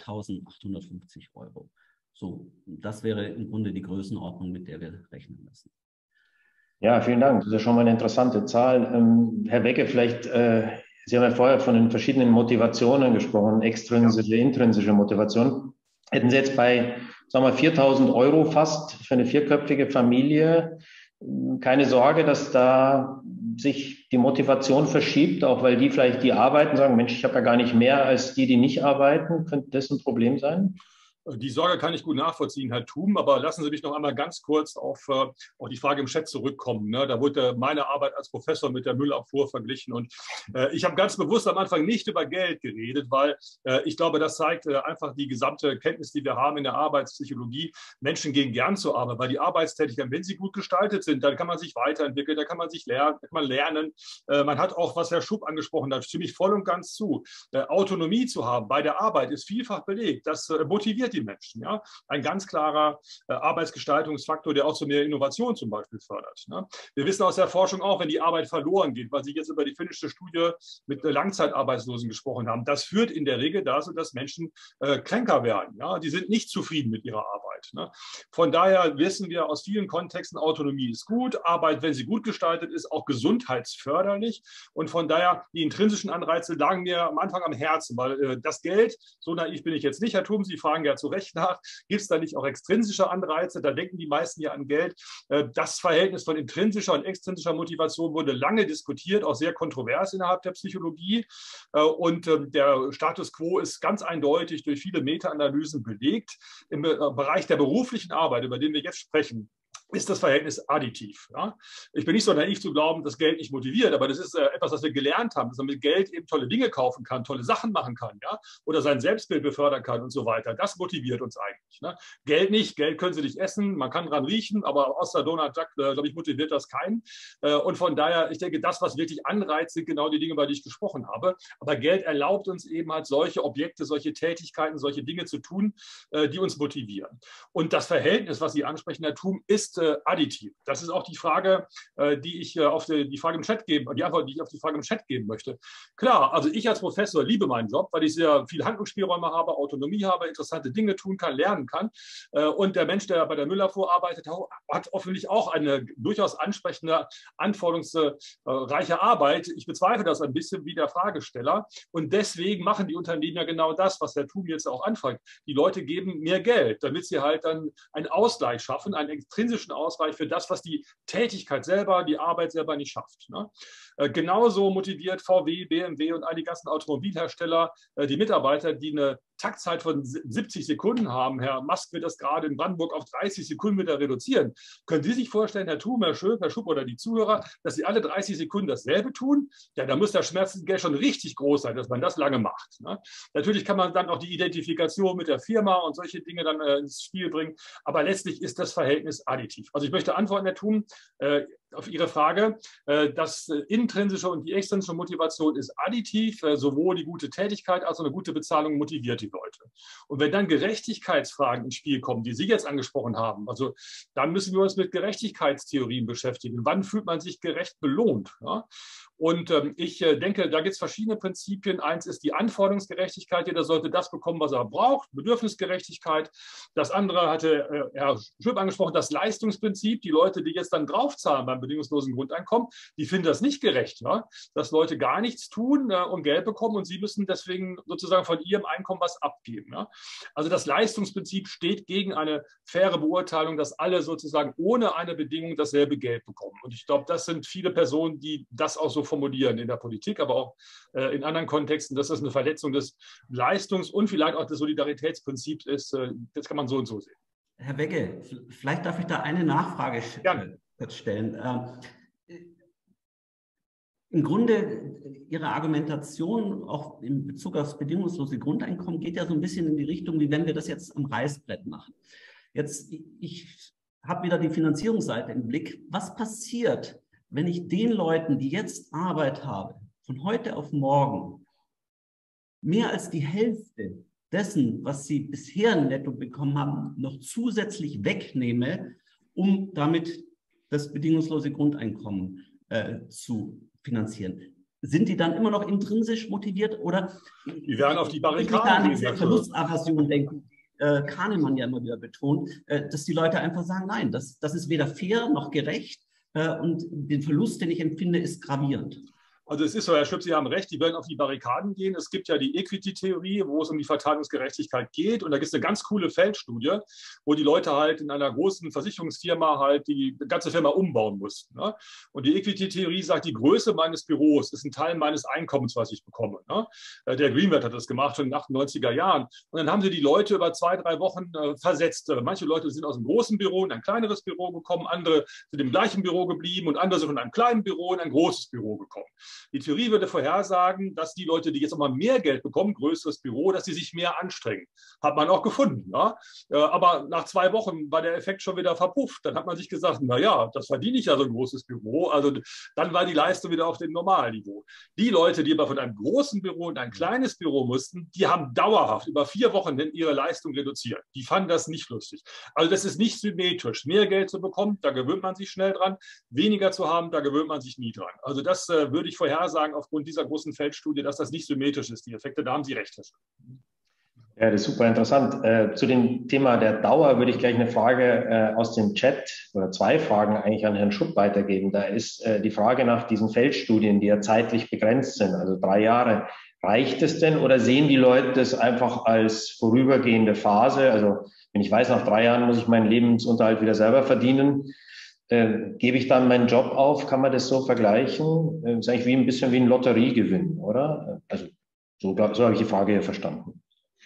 3.850 €. So, das wäre im Grunde die Größenordnung, mit der wir rechnen müssen. Ja, vielen Dank. Das ist ja schon mal eine interessante Zahl. Herr Wecke, vielleicht, Sie haben ja vorher von den verschiedenen Motivationen gesprochen, extrinsische, intrinsische Motivation. Hätten Sie jetzt bei, sagen wir, 4.000 € fast für eine vierköpfige Familie keine Sorge, dass da sich die Motivation verschiebt, auch weil die vielleicht die arbeiten, sagen, Mensch, ich habe ja gar nicht mehr als die nicht arbeiten. Könnte das ein Problem sein? Die Sorge kann ich gut nachvollziehen, Herr Thum, aber lassen Sie mich noch einmal ganz kurz auf die Frage im Chat zurückkommen. Da wurde meine Arbeit als Professor mit der Müllabfuhr verglichen und ich habe ganz bewusst am Anfang nicht über Geld geredet, weil ich glaube, das zeigt einfach die gesamte Kenntnis, die wir haben in der Arbeitspsychologie. Menschen gehen gern zur Arbeit, weil die Arbeitstätigkeiten, wenn sie gut gestaltet sind, dann kann man sich weiterentwickeln, da kann man sich lernen. Man hat auch, was Herr Schupp angesprochen hat, stimme ich voll und ganz zu. Autonomie zu haben bei der Arbeit ist vielfach belegt. Das motiviert die Menschen. Ja? Ein ganz klarer Arbeitsgestaltungsfaktor, der auch zu mehr Innovation zum Beispiel fördert. Ne? Wir wissen aus der Forschung auch, wenn die Arbeit verloren geht, weil Sie jetzt über die finnische Studie mit Langzeitarbeitslosen gesprochen haben, das führt in der Regel dazu, dass Menschen kränker werden. Ja? Die sind nicht zufrieden mit ihrer Arbeit. motiviert. Ne? Von daher wissen wir aus vielen Kontexten, Autonomie ist gut, Arbeit, wenn sie gut gestaltet ist, auch gesundheitsförderlich. Und von daher, die intrinsischen Anreize lagen mir am Anfang am Herzen, weil das Geld, so naiv bin ich jetzt nicht, Herr Thum, Sie fragen ja zu Recht nach, gibt es da nicht auch extrinsische Anreize? Da denken die meisten ja an Geld. Das Verhältnis von intrinsischer und extrinsischer Motivation wurde lange diskutiert, auch sehr kontrovers innerhalb der Psychologie. Und der Status quo ist ganz eindeutig durch viele Meta-Analysen belegt. Im Bereich der beruflichen Arbeit, über den wir jetzt sprechen, ist das Verhältnis additiv. Ja? Ich bin nicht so naiv zu glauben, dass Geld nicht motiviert, aber das ist etwas, was wir gelernt haben, dass man mit Geld eben tolle Dinge kaufen kann, tolle Sachen machen kann, ja? Oder sein Selbstbild befördern kann und so weiter. Das motiviert uns eigentlich. Ne? Geld nicht, Geld können Sie nicht essen, man kann dran riechen, aber außer Donald Duck, glaube ich, motiviert das keinen. Und von daher, ich denke, das, was wirklich anreizt, sind genau die Dinge, über die ich gesprochen habe. Aber Geld erlaubt uns eben halt solche Objekte, solche Tätigkeiten, solche Dinge zu tun, die uns motivieren. Und das Verhältnis, was Sie ansprechen, Herr Thum, ist additiv. Das ist auch die Frage, die ich auf die Frage im Chat geben, die Antwort, die ich auf die Frage im Chat geben möchte. Klar, also ich als Professor liebe meinen Job, weil ich sehr viel Handlungsspielräume habe, Autonomie habe, interessante Dinge tun kann, lernen kann. Und der Mensch, der bei der Müller vorarbeitet, hat offensichtlich auch eine durchaus ansprechende, anforderungsreiche Arbeit. Ich bezweifle das ein bisschen wie der Fragesteller. Und deswegen machen die Unternehmen ja genau das, was Herr Thum jetzt auch anfragt. Die Leute geben mehr Geld, damit sie halt dann einen Ausgleich schaffen, einen intrinsischen Ausgleich für das, was die Tätigkeit selber, die Arbeit selber nicht schafft. Ne? Genauso motiviert VW, BMW und all die ganzen Automobilhersteller die Mitarbeiter, die eine Taktzeit von 70 Sekunden haben. Herr Musk wird das gerade in Brandenburg auf 30 Sekunden wieder reduzieren. Können Sie sich vorstellen, Herr Thum, Herr Schub oder die Zuhörer, dass Sie alle 30 Sekunden dasselbe tun? Ja, da muss das Schmerzensgeld schon richtig groß sein, dass man das lange macht. Ne? Natürlich kann man dann auch die Identifikation mit der Firma und solche Dinge dann ins Spiel bringen, aber letztlich ist das Verhältnis additiv. Also ich möchte antworten, Herr Thum, auf Ihre Frage. Das intrinsische und die extrinsische Motivation ist additiv. Sowohl die gute Tätigkeit als auch eine gute Bezahlung motiviert die Leute. Und wenn dann Gerechtigkeitsfragen ins Spiel kommen, die Sie jetzt angesprochen haben, also dann müssen wir uns mit Gerechtigkeitstheorien beschäftigen. Wann fühlt man sich gerecht belohnt? Ja? Und ich denke, da gibt es verschiedene Prinzipien. Eins ist die Anforderungsgerechtigkeit. Jeder sollte das bekommen, was er braucht. Bedürfnisgerechtigkeit. Das andere hatte Herr Schüpp angesprochen, das Leistungsprinzip. Die Leute, die jetzt dann draufzahlen beim bedingungslosen Grundeinkommen, die finden das nicht gerecht, ja? Dass Leute gar nichts tun und Geld bekommen und sie müssen deswegen sozusagen von ihrem Einkommen was abgeben. Ja? Also das Leistungsprinzip steht gegen eine faire Beurteilung, dass alle sozusagen ohne eine Bedingung dasselbe Geld bekommen. Und ich glaube, das sind viele Personen, die das auch so formulieren in der Politik, aber auch in anderen Kontexten, dass das eine Verletzung des Leistungs- und vielleicht auch des Solidaritätsprinzips ist. Das kann man so und so sehen. Herr Wegge, vielleicht darf ich da eine Nachfrage stellen. Im Grunde, Ihre Argumentation auch in Bezug auf das bedingungslose Grundeinkommen geht ja so ein bisschen in die Richtung, wie wenn wir das jetzt am Reißbrett machen. Jetzt, ich habe wieder die Finanzierungsseite im Blick. Was passiert, wenn ich den Leuten, die jetzt Arbeit haben, von heute auf morgen mehr als die Hälfte dessen, was sie bisher netto bekommen haben, noch zusätzlich wegnehme, um damit das bedingungslose Grundeinkommen zu finanzieren? Sind die dann immer noch intrinsisch motiviert oder die werden auf die Barrikaden gehen? Verlustaversion denken, Kahnemann ja immer wieder betont, dass die Leute einfach sagen, nein, das ist weder fair noch gerecht und den Verlust, den ich empfinde, ist gravierend. Also es ist so, Herr Schüpp, Sie haben recht, die werden auf die Barrikaden gehen. Es gibt ja die Equity-Theorie, wo es um die Verteilungsgerechtigkeit geht. Und da gibt es eine ganz coole Feldstudie, wo die Leute halt in einer großen Versicherungsfirma halt die ganze Firma umbauen mussten. Ne? Und die Equity-Theorie sagt, die Größe meines Büros ist ein Teil meines Einkommens, was ich bekomme. Ne? Der Greenwald hat das gemacht schon in den 98er Jahren. Und dann haben sie die Leute über 2-3 Wochen versetzt. Manche Leute sind aus einem großen Büro in ein kleineres Büro gekommen, andere sind im gleichen Büro geblieben und andere sind von einem kleinen Büro in ein großes Büro gekommen. Die Theorie würde vorhersagen, dass die Leute, die jetzt nochmal mehr Geld bekommen, größeres Büro, dass sie sich mehr anstrengen. Hat man auch gefunden. Ja? Aber nach 2 Wochen war der Effekt schon wieder verpufft. Dann hat man sich gesagt, naja, das verdiene ich ja so ein großes Büro. Also dann war die Leistung wieder auf dem normalen Niveau. Die Leute, die aber von einem großen Büro in ein kleines Büro mussten, die haben dauerhaft über 4 Wochen ihre Leistung reduziert. Die fanden das nicht lustig. Also das ist nicht symmetrisch. Mehr Geld zu bekommen, da gewöhnt man sich schnell dran. Weniger zu haben, da gewöhnt man sich nie dran. Also das würde ich vorhersagen aufgrund dieser großen Feldstudie, dass das nicht symmetrisch ist, die Effekte. Da haben Sie recht. Ja, das ist super interessant. Zu dem Thema der Dauer würde ich gleich eine Frage aus dem Chat oder zwei Fragen eigentlich an Herrn Schupp weitergeben. Da ist die Frage nach diesen Feldstudien, die ja zeitlich begrenzt sind, also 3 Jahre. Reicht es denn oder sehen die Leute das einfach als vorübergehende Phase? Also wenn ich weiß, nach 3 Jahren muss ich meinen Lebensunterhalt wieder selber verdienen, gebe ich dann meinen Job auf? Kann man das so vergleichen? Das ist eigentlich ein bisschen wie ein Lotteriegewinn, oder? Also so habe ich die Frage hier verstanden.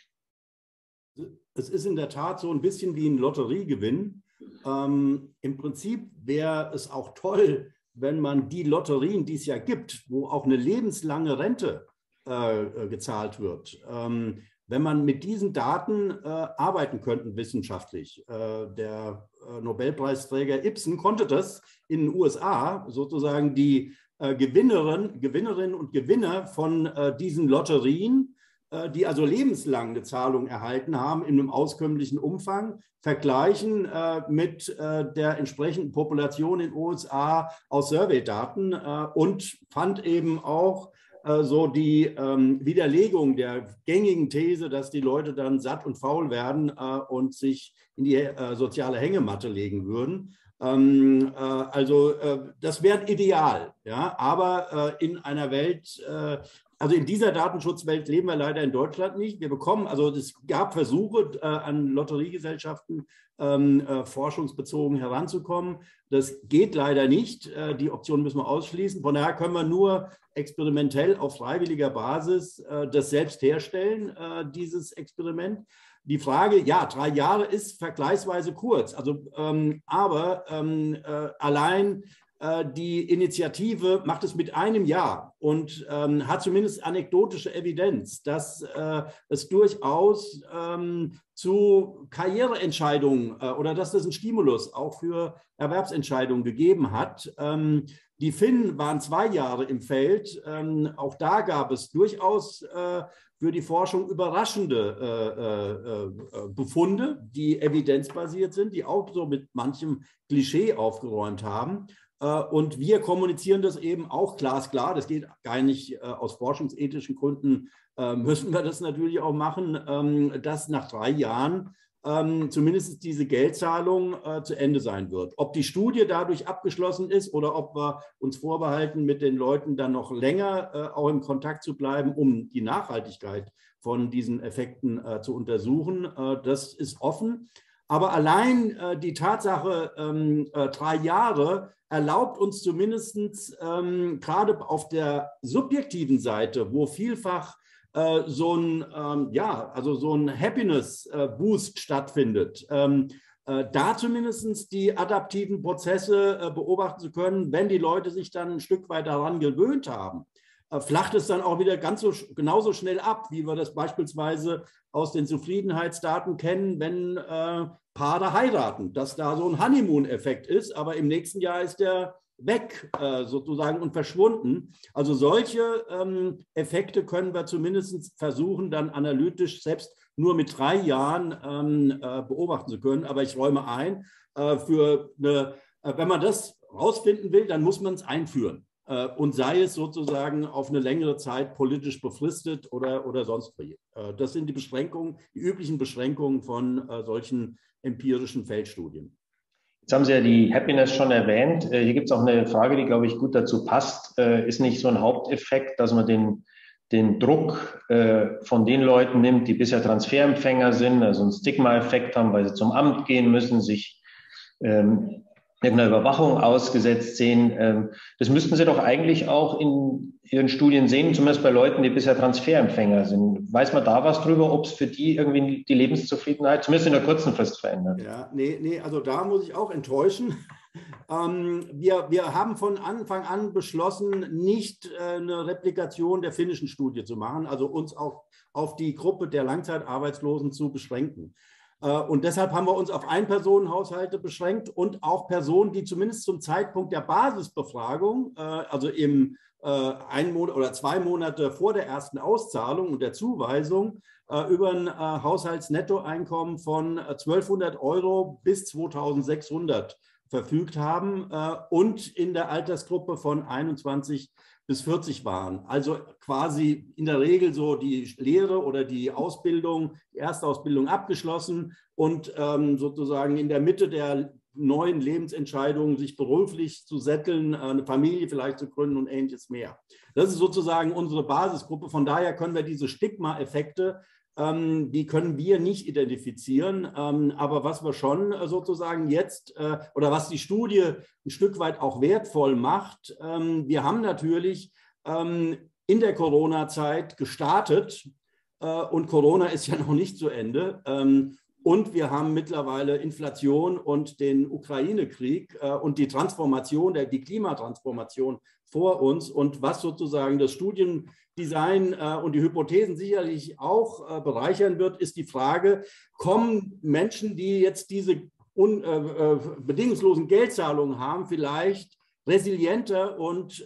Es ist in der Tat so ein bisschen wie ein Lotteriegewinn. Im Prinzip wäre es auch toll, wenn man die Lotterien, die es ja gibt, wo auch eine lebenslange Rente gezahlt wird, wenn man mit diesen Daten arbeiten könnte wissenschaftlich. Der Nobelpreisträger Ibsen konnte das in den USA sozusagen die Gewinnerinnen und Gewinner von diesen Lotterien, die also lebenslang eine Zahlung erhalten haben in einem auskömmlichen Umfang, vergleichen mit der entsprechenden Population in den USA aus Survey-Daten und fand eben auch so die Widerlegung der gängigen These, dass die Leute dann satt und faul werden und sich in die soziale Hängematte legen würden. Also das wäre ideal, ja, aber in einer Welt, also in dieser Datenschutzwelt leben wir leider in Deutschland nicht. Wir bekommen, also es gab Versuche an Lotteriegesellschaften forschungsbezogen heranzukommen. Das geht leider nicht. Die Option müssen wir ausschließen. Von daher können wir nur experimentell auf freiwilliger Basis das selbst herstellen, dieses Experiment. Die Frage, ja, 3 Jahre ist vergleichsweise kurz, also, aber allein die Initiative macht es mit 1 Jahr und hat zumindest anekdotische Evidenz, dass es durchaus zu Karriereentscheidungen oder dass das einen Stimulus auch für Erwerbsentscheidungen gegeben hat. Die Finnen waren 2 Jahre im Feld. Auch da gab es durchaus für die Forschung überraschende Befunde, die evidenzbasiert sind, die auch so mit manchem Klischee aufgeräumt haben. Und wir kommunizieren das eben auch glasklar. Das geht gar nicht aus forschungsethischen Gründen, müssen wir das natürlich auch machen, dass nach 3 Jahren zumindest diese Geldzahlung zu Ende sein wird. Ob die Studie dadurch abgeschlossen ist oder ob wir uns vorbehalten, mit den Leuten dann noch länger auch im Kontakt zu bleiben, um die Nachhaltigkeit von diesen Effekten zu untersuchen, das ist offen. Aber allein die Tatsache, 3 Jahre erlaubt uns zumindest gerade auf der subjektiven Seite, wo vielfach so ein Happiness-Boost stattfindet, da zumindest die adaptiven Prozesse beobachten zu können, wenn die Leute sich dann ein Stück weit daran gewöhnt haben. Flacht es dann auch wieder genauso schnell ab, wie wir das beispielsweise aus den Zufriedenheitsdaten kennen, wenn Paare heiraten, dass da so ein Honeymoon-Effekt ist, aber im nächsten Jahr ist der weg sozusagen und verschwunden. Also solche Effekte können wir zumindest versuchen, dann analytisch selbst nur mit 3 Jahren beobachten zu können. Aber ich räume ein, wenn man das rausfinden will, dann muss man es einführen. Und sei es sozusagen auf eine längere Zeit politisch befristet oder sonst wie. Das sind die Beschränkungen, die üblichen Beschränkungen von solchen empirischen Feldstudien. Jetzt haben Sie ja die Happiness schon erwähnt. Hier gibt es auch eine Frage, die, glaube ich, gut dazu passt. Ist nicht so ein Haupteffekt, dass man den Druck von den Leuten nimmt, die bisher Transferempfänger sind, also einen Stigma-Effekt haben, weil sie zum Amt gehen müssen, sich irgendeiner Überwachung ausgesetzt sehen. Das müssten Sie doch eigentlich auch in Ihren Studien sehen, zumindest bei Leuten, die bisher Transferempfänger sind. Weiß man da was drüber, ob es für die irgendwie die Lebenszufriedenheit zumindest in der kurzen Frist verändert? Ja, nee, also da muss ich auch enttäuschen. Wir haben von Anfang an beschlossen, nicht eine Replikation der finnischen Studie zu machen, also uns auch auf die Gruppe der Langzeitarbeitslosen zu beschränken. Und deshalb haben wir uns auf Einpersonenhaushalte beschränkt und auch Personen, die zumindest zum Zeitpunkt der Basisbefragung, also im 1 Monat oder 2 Monate vor der ersten Auszahlung und der Zuweisung, über ein Haushaltsnettoeinkommen von 1.200 € bis 2.600 verfügt haben und in der Altersgruppe von 21 bis 40 waren. Also quasi in der Regel so die Lehre oder die Ausbildung, die Erstausbildung abgeschlossen und sozusagen in der Mitte der neuen Lebensentscheidungen sich beruflich zu setteln, eine Familie vielleicht zu gründen und ähnliches mehr. Das ist sozusagen unsere Basisgruppe. Von daher können wir diese Stigma-Effekte, die können wir nicht identifizieren. Aber was wir schon sozusagen jetzt oder was die Studie ein Stück weit auch wertvoll macht, wir haben natürlich in der Corona-Zeit gestartet und Corona ist ja noch nicht zu Ende. Und wir haben mittlerweile Inflation und den Ukraine-Krieg und die Transformation, die Klimatransformation vor uns. Und was sozusagen das Studiendesign und die Hypothesen sicherlich auch bereichern wird, ist die Frage, kommen Menschen, die jetzt diese bedingungslosen Geldzahlungen haben, vielleicht resilienter und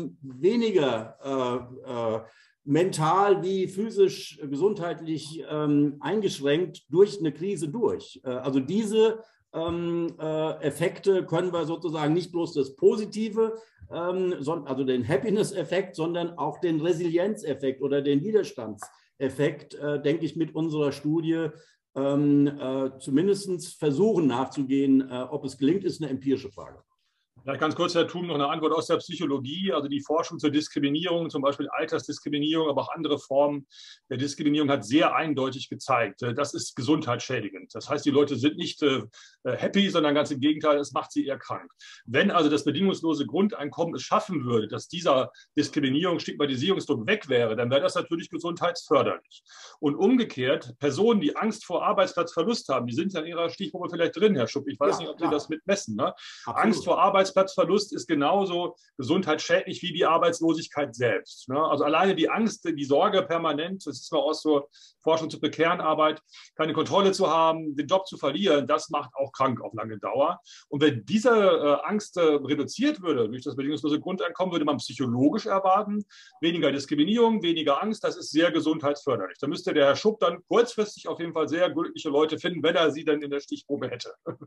weniger mental wie physisch, gesundheitlich eingeschränkt durch eine Krise durch. Also diese Effekte können wir sozusagen nicht bloß das Positive, also den Happiness-Effekt, sondern auch den Resilienz-Effekt oder den Widerstandseffekt, denke ich, mit unserer Studie zumindest versuchen nachzugehen. Ob es gelingt, ist eine empirische Frage. Vielleicht ganz kurz, Herr Thum, noch eine Antwort aus der Psychologie. Also die Forschung zur Diskriminierung, zum Beispiel Altersdiskriminierung, aber auch andere Formen der Diskriminierung hat sehr eindeutig gezeigt, das ist gesundheitsschädigend. Das heißt, die Leute sind nicht happy, sondern ganz im Gegenteil, es macht sie eher krank. Wenn also das bedingungslose Grundeinkommen es schaffen würde, dass dieser Diskriminierung, Stigmatisierungsdruck weg wäre, dann wäre das natürlich gesundheitsförderlich. Und umgekehrt, Personen, die Angst vor Arbeitsplatzverlust haben, die sind ja in Ihrer Stichprobe vielleicht drin, Herr Schupp. Ich weiß nicht, ob Sie das mitmessen. Ne? Angst vor Arbeitsplatzverlust ist genauso gesundheitsschädlich wie die Arbeitslosigkeit selbst. Ne? Also alleine die Angst, die Sorge permanent, das ist mal aus so Forschung zur prekären Arbeit, keine Kontrolle zu haben, den Job zu verlieren, das macht auch krank auf lange Dauer. Und wenn diese Angst reduziert würde durch das bedingungslose Grundeinkommen, würde man psychologisch erwarten, weniger Diskriminierung, weniger Angst, das ist sehr gesundheitsförderlich. Da müsste der Herr Schupp dann kurzfristig auf jeden Fall sehr glückliche Leute finden, wenn er sie dann in der Stichprobe hätte.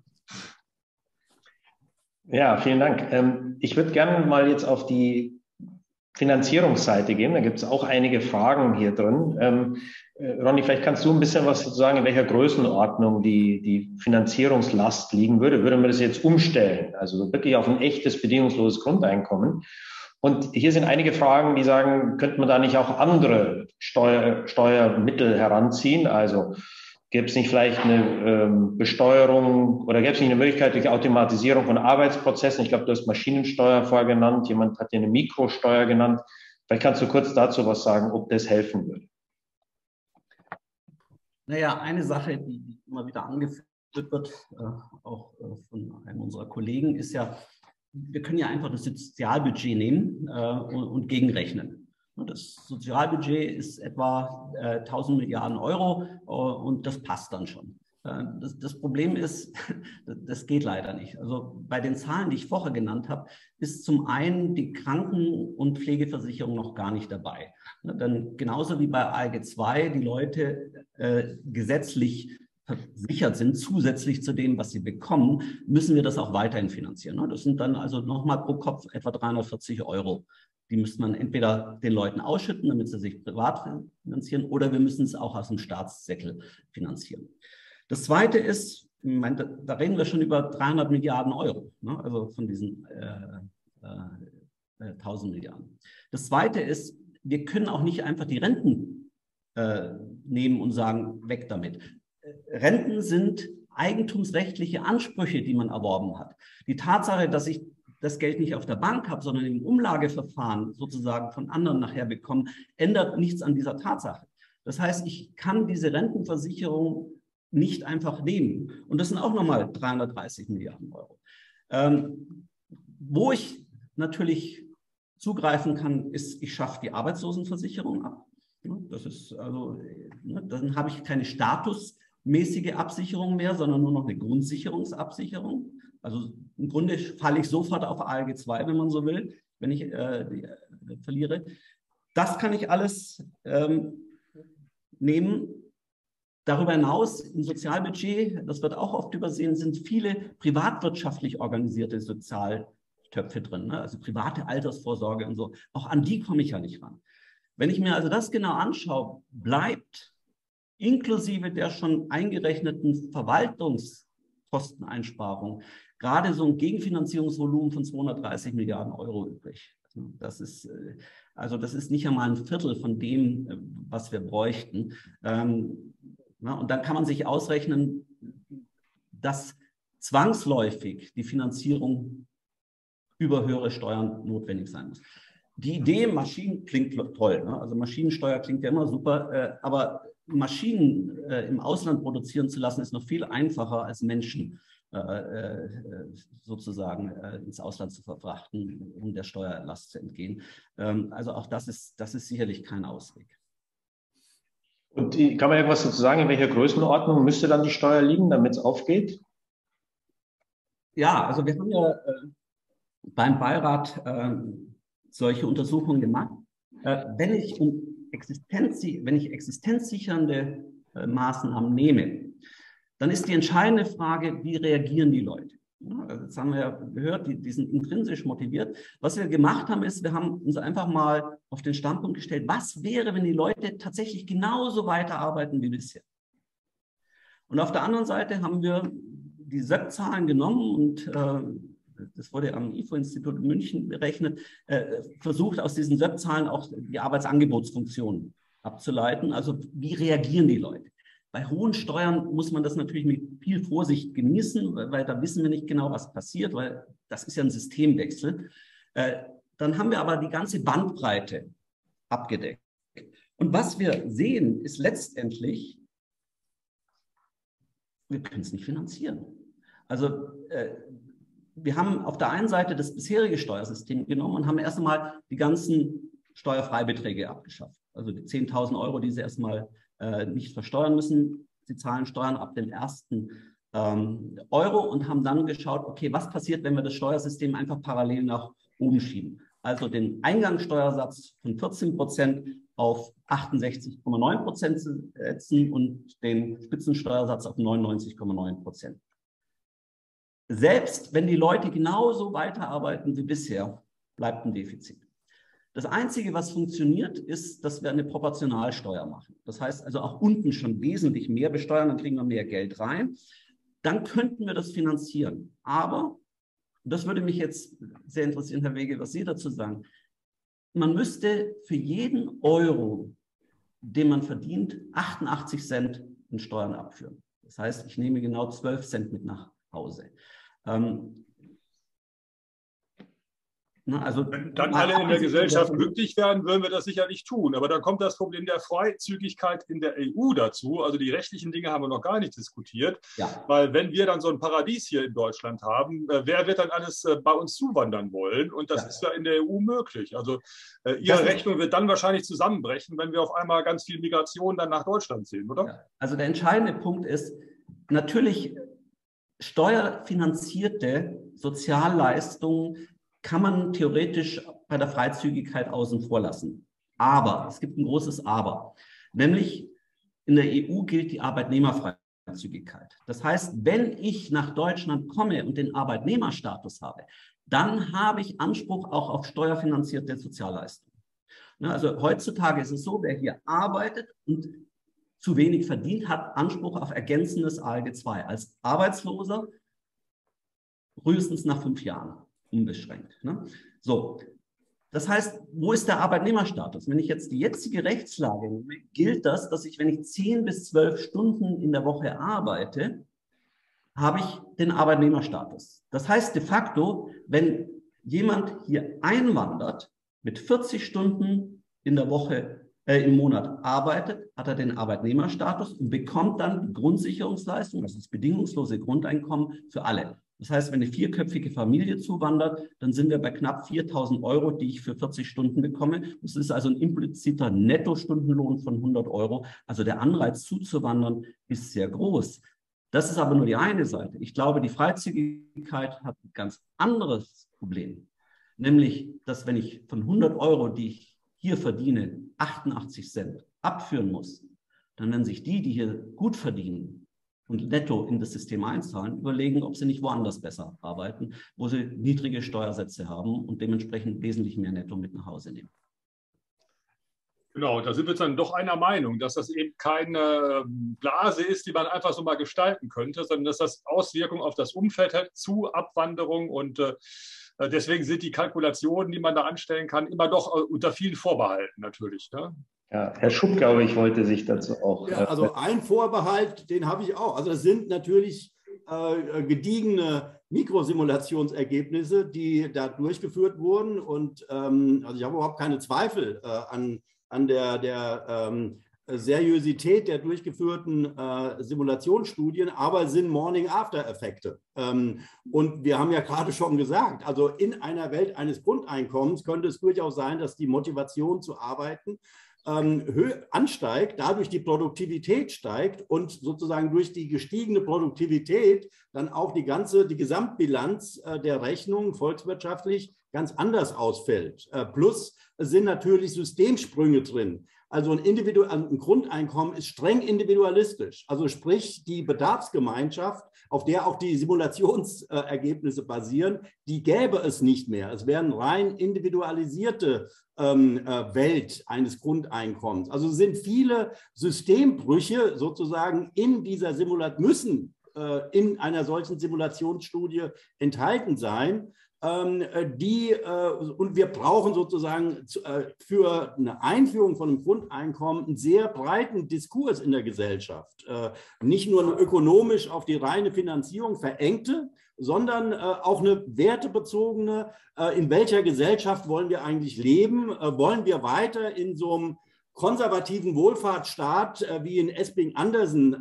Ja, vielen Dank. Ich würde gerne mal jetzt auf die Finanzierungsseite gehen. Da gibt es auch einige Fragen hier drin. Ronny, vielleicht kannst du ein bisschen was sagen, in welcher Größenordnung die Finanzierungslast liegen würde. Würde man das jetzt umstellen? Also wirklich auf ein echtes bedingungsloses Grundeinkommen. Und hier sind einige Fragen, die sagen, könnte man da nicht auch andere Steuermittel heranziehen? Also gäbe es nicht vielleicht eine Besteuerung oder gäbe es nicht eine Möglichkeit durch Automatisierung von Arbeitsprozessen? Ich glaube, du hast Maschinensteuer vorher genannt. Jemand hat dir eine Mikrosteuer genannt. Vielleicht kannst du kurz dazu was sagen, ob das helfen würde. Naja, eine Sache, die immer wieder angeführt wird, auch von einem unserer Kollegen, ist ja, wir können ja einfach das Sozialbudget nehmen und gegenrechnen. Das Sozialbudget ist etwa 1000 Milliarden Euro und das passt dann schon. Das Problem ist, das geht leider nicht. Also bei den Zahlen, die ich vorher genannt habe, ist zum einen die Kranken- und Pflegeversicherung noch gar nicht dabei. Denn genauso wie bei ALG II die Leute gesetzlich versichert sind, zusätzlich zu dem, was sie bekommen, müssen wir das auch weiterhin finanzieren. Das sind dann also nochmal pro Kopf etwa 340 Euro. Die müsste man entweder den Leuten ausschütten, damit sie sich privat finanzieren, oder wir müssen es auch aus dem Staatssäckel finanzieren. Das Zweite ist, ich meine, da reden wir schon über 300 Milliarden Euro, ne? Also von diesen 1000 Milliarden. Das Zweite ist, wir können auch nicht einfach die Renten nehmen und sagen, weg damit. Renten sind eigentumsrechtliche Ansprüche, die man erworben hat. Die Tatsache, dass ich das Geld nicht auf der Bank habe, sondern im Umlageverfahren sozusagen von anderen nachher bekomme, ändert nichts an dieser Tatsache. Das heißt, ich kann diese Rentenversicherung nicht einfach nehmen. Und das sind auch nochmal 330 Milliarden Euro. Wo ich natürlich zugreifen kann, ist, ich schaffe die Arbeitslosenversicherung ab. Das ist also, dann habe ich keine statusmäßige Absicherung mehr, sondern nur noch eine Grundsicherungsabsicherung. Also im Grunde falle ich sofort auf ALG II, wenn man so will, wenn ich verliere. Das kann ich alles nehmen. Darüber hinaus im Sozialbudget, das wird auch oft übersehen, sind viele privatwirtschaftlich organisierte Sozialtarife Töpfe drin, ne? Also private Altersvorsorge und so. Auch an die komme ich ja nicht ran. Wenn ich mir also das genau anschaue, bleibt inklusive der schon eingerechneten Verwaltungskosteneinsparung gerade so ein Gegenfinanzierungsvolumen von 230 Milliarden Euro übrig. Das ist nicht einmal ein Viertel von dem, was wir bräuchten. Und dann kann man sich ausrechnen, dass zwangsläufig die Finanzierung über höhere Steuern notwendig sein muss. Die Idee, Maschinen klingt toll, ne? Also Maschinensteuer klingt ja immer super, aber Maschinen im Ausland produzieren zu lassen, ist noch viel einfacher als Menschen sozusagen ins Ausland zu verfrachten, um der Steuerlast zu entgehen. Also auch das ist sicherlich kein Ausweg. Und kann man irgendwas dazu sagen, in welcher Größenordnung müsste dann die Steuer liegen, damit es aufgeht? Ja, also wir haben ja beim Beirat solche Untersuchungen gemacht. Wenn ich existenzsichernde Maßnahmen nehme, dann ist die entscheidende Frage, wie reagieren die Leute? Ja, also jetzt haben wir ja gehört, die sind intrinsisch motiviert. Was wir gemacht haben, ist, wir haben uns einfach mal auf den Standpunkt gestellt, was wäre, wenn die Leute tatsächlich genauso weiterarbeiten wie bisher? Und auf der anderen Seite haben wir die SÖP-Zahlen genommen und das wurde am IFO-Institut in München berechnet, versucht aus diesen SÖP-Zahlen auch die Arbeitsangebotsfunktion abzuleiten. Also wie reagieren die Leute? Bei hohen Steuern muss man das natürlich mit viel Vorsicht genießen, weil da wissen wir nicht genau, was passiert, weil das ist ja ein Systemwechsel. Dann haben wir aber die ganze Bandbreite abgedeckt. Und was wir sehen, ist letztendlich, wir können es nicht finanzieren. Also wir haben auf der einen Seite das bisherige Steuersystem genommen und haben erst einmal die ganzen Steuerfreibeträge abgeschafft. Also die 10.000 Euro, die Sie erstmal nicht versteuern müssen. Sie zahlen Steuern ab dem ersten Euro und haben dann geschaut, okay, was passiert, wenn wir das Steuersystem einfach parallel nach oben schieben? Also den Eingangssteuersatz von 14% auf 68,9% setzen und den Spitzensteuersatz auf 99,9%. Selbst wenn die Leute genauso weiterarbeiten wie bisher, bleibt ein Defizit. Das Einzige, was funktioniert, ist, dass wir eine Proportionalsteuer machen. Das heißt also auch unten schon wesentlich mehr besteuern, dann kriegen wir mehr Geld rein. Dann könnten wir das finanzieren. Aber, das würde mich jetzt sehr interessieren, Herr Wege, was Sie dazu sagen, man müsste für jeden Euro, den man verdient, 88 Cent in Steuern abführen. Das heißt, ich nehme genau 12 Cent mit nach Hause. Also, wenn dann alle in der Gesellschaft glücklich werden, würden wir das sicherlich tun. Aber dann kommt das Problem der Freizügigkeit in der EU dazu. Also die rechtlichen Dinge haben wir noch gar nicht diskutiert. Ja. Weil wenn wir dann so ein Paradies hier in Deutschland haben, wer wird dann alles bei uns zuwandern wollen? Und das ist ja in der EU möglich. Also Ihre Rechnung wird dann wahrscheinlich zusammenbrechen, wenn wir auf einmal ganz viel Migration dann nach Deutschland sehen, oder? Ja. Also der entscheidende Punkt ist, natürlich steuerfinanzierte Sozialleistungen kann man theoretisch bei der Freizügigkeit außen vor lassen. Aber, es gibt ein großes Aber, nämlich in der EU gilt die Arbeitnehmerfreizügigkeit. Das heißt, wenn ich nach Deutschland komme und den Arbeitnehmerstatus habe, dann habe ich Anspruch auch auf steuerfinanzierte Sozialleistungen. Also heutzutage ist es so, wer hier arbeitet und zu wenig verdient, hat Anspruch auf ergänzendes ALG II. Als Arbeitsloser frühestens nach 5 Jahren. Unbeschränkt. Ne? So, das heißt, wo ist der Arbeitnehmerstatus? Wenn ich jetzt die jetzige Rechtslage nehme, gilt das, dass ich, wenn ich 10 bis 12 Stunden in der Woche arbeite, habe ich den Arbeitnehmerstatus. Das heißt de facto, wenn jemand hier einwandert, mit 40 Stunden in der Woche, im Monat arbeitet, hat er den Arbeitnehmerstatus und bekommt dann die Grundsicherungsleistung, das ist das bedingungslose Grundeinkommen für alle. Das heißt, wenn eine 4-köpfige Familie zuwandert, dann sind wir bei knapp 4.000 Euro, die ich für 40 Stunden bekomme. Das ist also ein impliziter Nettostundenlohn von 100 Euro. Also der Anreiz zuzuwandern ist sehr groß. Das ist aber nur die eine Seite. Ich glaube, die Freizügigkeit hat ein ganz anderes Problem. Nämlich, dass wenn ich von 100 Euro, die ich hier verdiene, 88 Cent abführen muss, dann werden sich die hier gut verdienen, und netto in das System einzahlen, überlegen, ob sie nicht woanders besser arbeiten, wo sie niedrige Steuersätze haben und dementsprechend wesentlich mehr netto mit nach Hause nehmen. Genau, da sind wir dann doch einer Meinung, dass das eben keine Blase ist, die man einfach so mal gestalten könnte, sondern dass das Auswirkungen auf das Umfeld hat, zu Abwanderung, und deswegen sind die Kalkulationen, die man da anstellen kann, immer doch unter vielen Vorbehalten natürlich. Ne? Ja, Herr Schupp, glaube ich, wollte sich dazu auch. Ja, also ein Vorbehalt, den habe ich auch. Also es sind natürlich gediegene Mikrosimulationsergebnisse, die da durchgeführt wurden. Und also ich habe überhaupt keine Zweifel an der Seriosität der durchgeführten Simulationsstudien, aber es sind Morning-After-Effekte. Und wir haben ja gerade schon gesagt, also in einer Welt eines Grundeinkommens könnte es durchaus sein, dass die Motivation zu arbeiten ansteigt, dadurch die Produktivität steigt und sozusagen durch die gestiegene Produktivität dann auch die Gesamtbilanz der Rechnung volkswirtschaftlich ganz anders ausfällt. Plus sind natürlich Systemsprünge drin. Also ein Grundeinkommen ist streng individualistisch. Also sprich, die Bedarfsgemeinschaft, auf der auch die Simulationsergebnisse basieren, die gäbe es nicht mehr. Es wären rein individualisierte Welt eines Grundeinkommens. Also sind viele Systembrüche sozusagen in dieser Simulation, in einer solchen Simulationsstudie enthalten sein. Und wir brauchen sozusagen für eine Einführung von einem Grundeinkommen einen sehr breiten Diskurs in der Gesellschaft. Nicht nur eine ökonomisch auf die reine Finanzierung verengte, sondern auch eine wertebezogene, in welcher Gesellschaft wollen wir eigentlich leben? Wollen wir weiter in so einem konservativen Wohlfahrtsstaat, wie in Esping-Andersen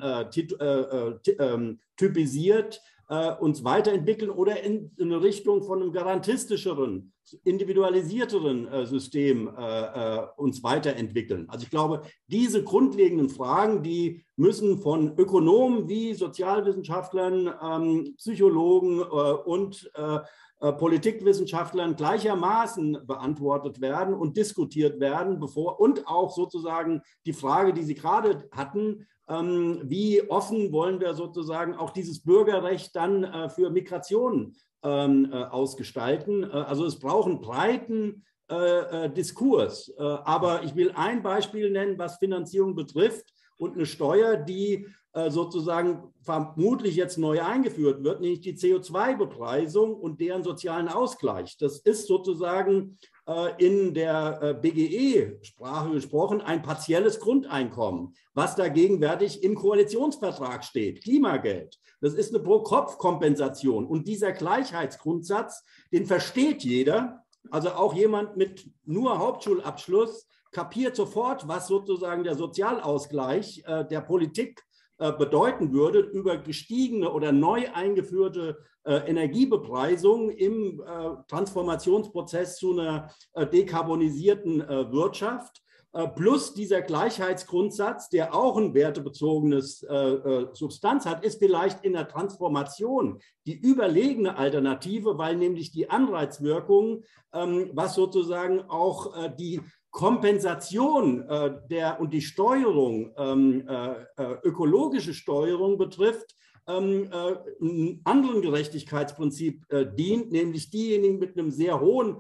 typisiert, uns weiterentwickeln oder in eine Richtung von einem garantistischeren, individualisierteren System uns weiterentwickeln. Also ich glaube, diese grundlegenden Fragen, die müssen von Ökonomen wie Sozialwissenschaftlern, Psychologen und Politikwissenschaftlern gleichermaßen beantwortet werden und diskutiert werden, und auch sozusagen die Frage, die Sie gerade hatten, wie offen wollen wir sozusagen auch dieses Bürgerrecht dann für Migration ausgestalten. Also es braucht einen breiten Diskurs. Aber ich will ein Beispiel nennen, was Finanzierung betrifft, und eine Steuer, die sozusagen vermutlich jetzt neu eingeführt wird, nämlich die CO2-Bepreisung und deren sozialen Ausgleich. Das ist sozusagen in der BGE-Sprache gesprochen ein partielles Grundeinkommen, was da gegenwärtig im Koalitionsvertrag steht, Klimageld. Das ist eine Pro-Kopf-Kompensation. Und dieser Gleichheitsgrundsatz, den versteht jeder, also auch jemand mit nur Hauptschulabschluss, kapiert sofort, was sozusagen der Sozialausgleich der Politik bedeuten würde über gestiegene oder neu eingeführte Energiebepreisung im Transformationsprozess zu einer dekarbonisierten Wirtschaft. Plus dieser Gleichheitsgrundsatz, der auch ein wertebezogenes Substanz hat, ist vielleicht in der Transformation die überlegene Alternative, weil nämlich die Anreizwirkung, was sozusagen auch die Kompensation und die Steuerung, ökologische Steuerung betrifft, einem anderen Gerechtigkeitsprinzip dient, nämlich diejenigen mit einem sehr hohen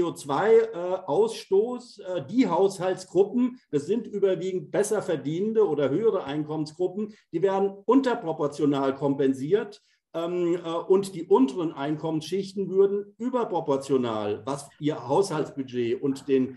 CO2-Ausstoß, die Haushaltsgruppen, das sind überwiegend besser verdienende oder höhere Einkommensgruppen, die werden unterproportional kompensiert. Und die unteren Einkommensschichten würden überproportional, was ihr Haushaltsbudget und den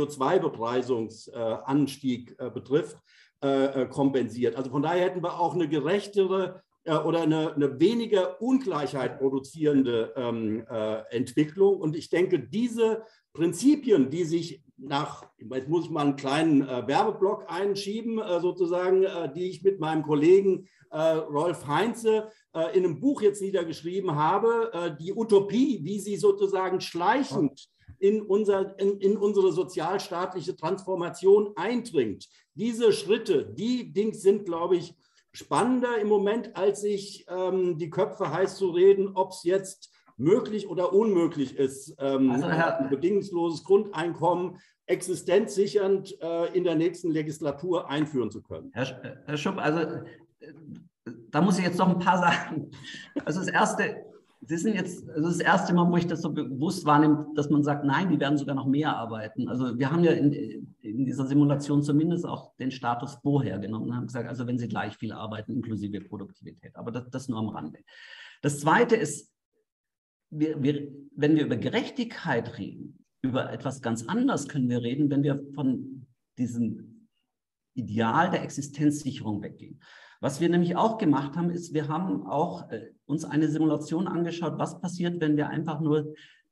CO2-Bepreisungsanstieg betrifft, kompensiert. Also von daher hätten wir auch eine gerechtere oder eine weniger Ungleichheit produzierende Entwicklung. Und ich denke, diese Prinzipien, die sich jetzt muss ich mal einen kleinen Werbeblock einschieben, sozusagen, die ich mit meinem Kollegen Rolf Heinze in einem Buch jetzt niedergeschrieben habe, die Utopie, wie sie sozusagen schleichend in unsere sozialstaatliche Transformation eindringt. Diese Schritte, die Dings sind, glaube ich, spannender im Moment, als sich die Köpfe heiß zu reden, ob es jetzt möglich oder unmöglich ist, ein bedingungsloses Grundeinkommen existenzsichernd in der nächsten Legislatur einführen zu können. Herr Schupp, also da muss ich jetzt noch ein paar sagen. Also das Erste, Sie sind jetzt das erste Mal, wo ich das so bewusst wahrnehme, dass man sagt, nein, die werden sogar noch mehr arbeiten. Also wir haben ja in dieser Simulation zumindest auch den Status quo hergenommen und haben gesagt, also wenn sie gleich viel arbeiten, inklusive Produktivität. Aber das nur am Rande. Das Zweite ist, wenn wir über Gerechtigkeit reden, über etwas ganz anderes können wir reden, wenn wir von diesem Ideal der Existenzsicherung weggehen. Was wir nämlich auch gemacht haben, ist, wir haben auch uns eine Simulation angeschaut, was passiert, wenn wir einfach nur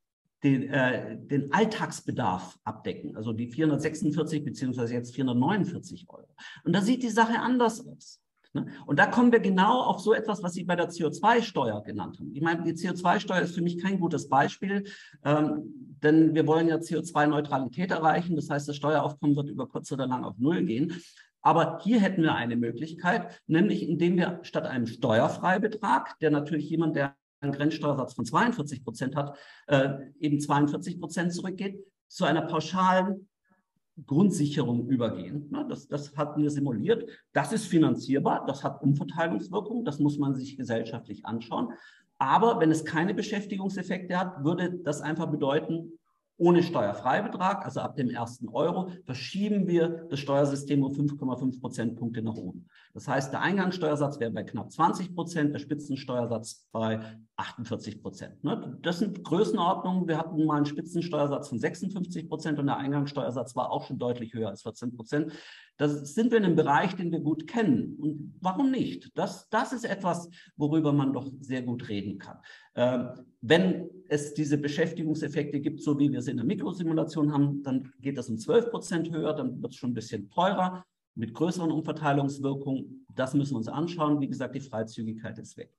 den Alltagsbedarf abdecken, also die 446 beziehungsweise jetzt 449 €. Und da sieht die Sache anders aus. Ne? Und da kommen wir genau auf so etwas, was Sie bei der CO2-Steuer genannt haben. Ich meine, die CO2-Steuer ist für mich kein gutes Beispiel, denn wir wollen ja CO2-Neutralität erreichen. Das heißt, das Steueraufkommen wird über kurz oder lang auf Null gehen. Aber hier hätten wir eine Möglichkeit, nämlich indem wir statt einem Steuerfreibetrag, der natürlich jemand, der einen Grenzsteuersatz von 42% hat, eben 42% zurückgeht, zu einer pauschalen Grundsicherung übergehen. Das hatten wir simuliert. Das ist finanzierbar, das hat Umverteilungswirkung, das muss man sich gesellschaftlich anschauen. Aber wenn es keine Beschäftigungseffekte hat, würde das einfach bedeuten, ohne Steuerfreibetrag, also ab dem ersten Euro, verschieben wir das Steuersystem um 5,5 Prozentpunkte nach oben. Das heißt, der Eingangssteuersatz wäre bei knapp 20%, der Spitzensteuersatz bei 48%. Das sind Größenordnungen. Wir hatten mal einen Spitzensteuersatz von 56% und der Eingangssteuersatz war auch schon deutlich höher als 14%. Da sind wir in einem Bereich, den wir gut kennen. Und warum nicht? Das ist etwas, worüber man doch sehr gut reden kann. Wenn es diese Beschäftigungseffekte gibt, so wie wir es in der Mikrosimulation haben, dann geht das um 12% höher, dann wird es schon ein bisschen teurer, mit größeren Umverteilungswirkungen. Das müssen wir uns anschauen. Wie gesagt, die Freizügigkeit ist weg.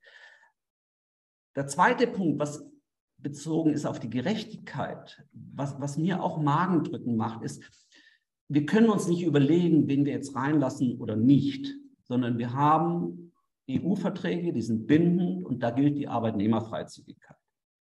Der zweite Punkt, was bezogen ist auf die Gerechtigkeit, was mir auch Magendrücken macht, ist, wir können uns nicht überlegen, wen wir jetzt reinlassen oder nicht, sondern wir haben EU-Verträge, die sind bindend und da gilt die Arbeitnehmerfreizügigkeit.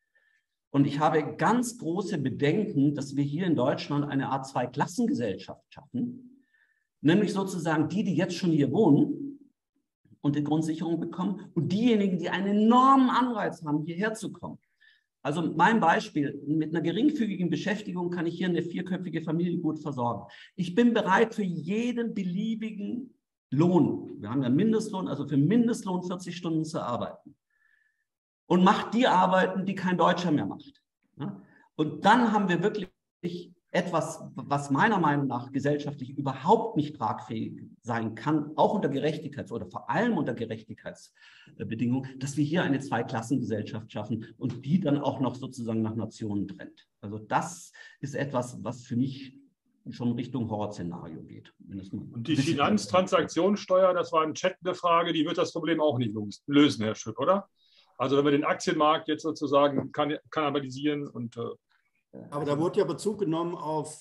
Und ich habe ganz große Bedenken, dass wir hier in Deutschland eine Art Zweiklassengesellschaft schaffen, nämlich sozusagen die jetzt schon hier wohnen und die Grundsicherung bekommen und diejenigen, die einen enormen Anreiz haben, hierher zu kommen. Also mein Beispiel, mit einer geringfügigen Beschäftigung kann ich hier eine 4-köpfige Familie gut versorgen. Ich bin bereit, für jeden beliebigen Lohn, wir haben ja Mindestlohn, also für Mindestlohn 40 Stunden zu arbeiten. Und mache die Arbeiten, die kein Deutscher mehr macht. Und dann haben wir wirklich etwas, was meiner Meinung nach gesellschaftlich überhaupt nicht tragfähig sein kann, auch unter Gerechtigkeits- oder vor allem unter Gerechtigkeitsbedingungen, dass wir hier eine Zweiklassengesellschaft schaffen und die dann auch noch sozusagen nach Nationen trennt. Also das ist etwas, was für mich schon Richtung Horrorszenario geht. Und die Finanztransaktionssteuer, das war im Chat eine Frage, die wird das Problem auch nicht lösen, Herr Schüpp, oder? Also wenn wir den Aktienmarkt jetzt sozusagen kannibalisieren und aber da wurde ja Bezug genommen auf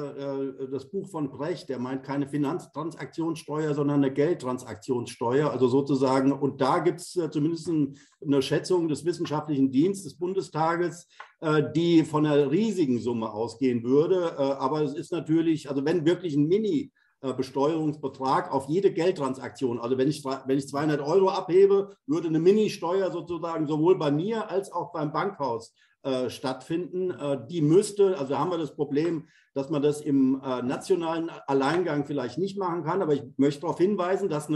das Buch von Brecht, der meint keine Finanztransaktionssteuer, sondern eine Geldtransaktionssteuer, also sozusagen, und da gibt es zumindest eine Schätzung des Wissenschaftlichen Dienstes des Bundestages, die von einer riesigen Summe ausgehen würde, aber es ist natürlich, also wenn wirklich ein Mini-Besteuerungsbetrag auf jede Geldtransaktion, also wenn ich 200 € abhebe, würde eine Mini-Steuer sozusagen sowohl bei mir als auch beim Bankhaus stattfinden. Die müsste, also haben wir das Problem, dass man das im nationalen Alleingang vielleicht nicht machen kann, aber ich möchte darauf hinweisen, dass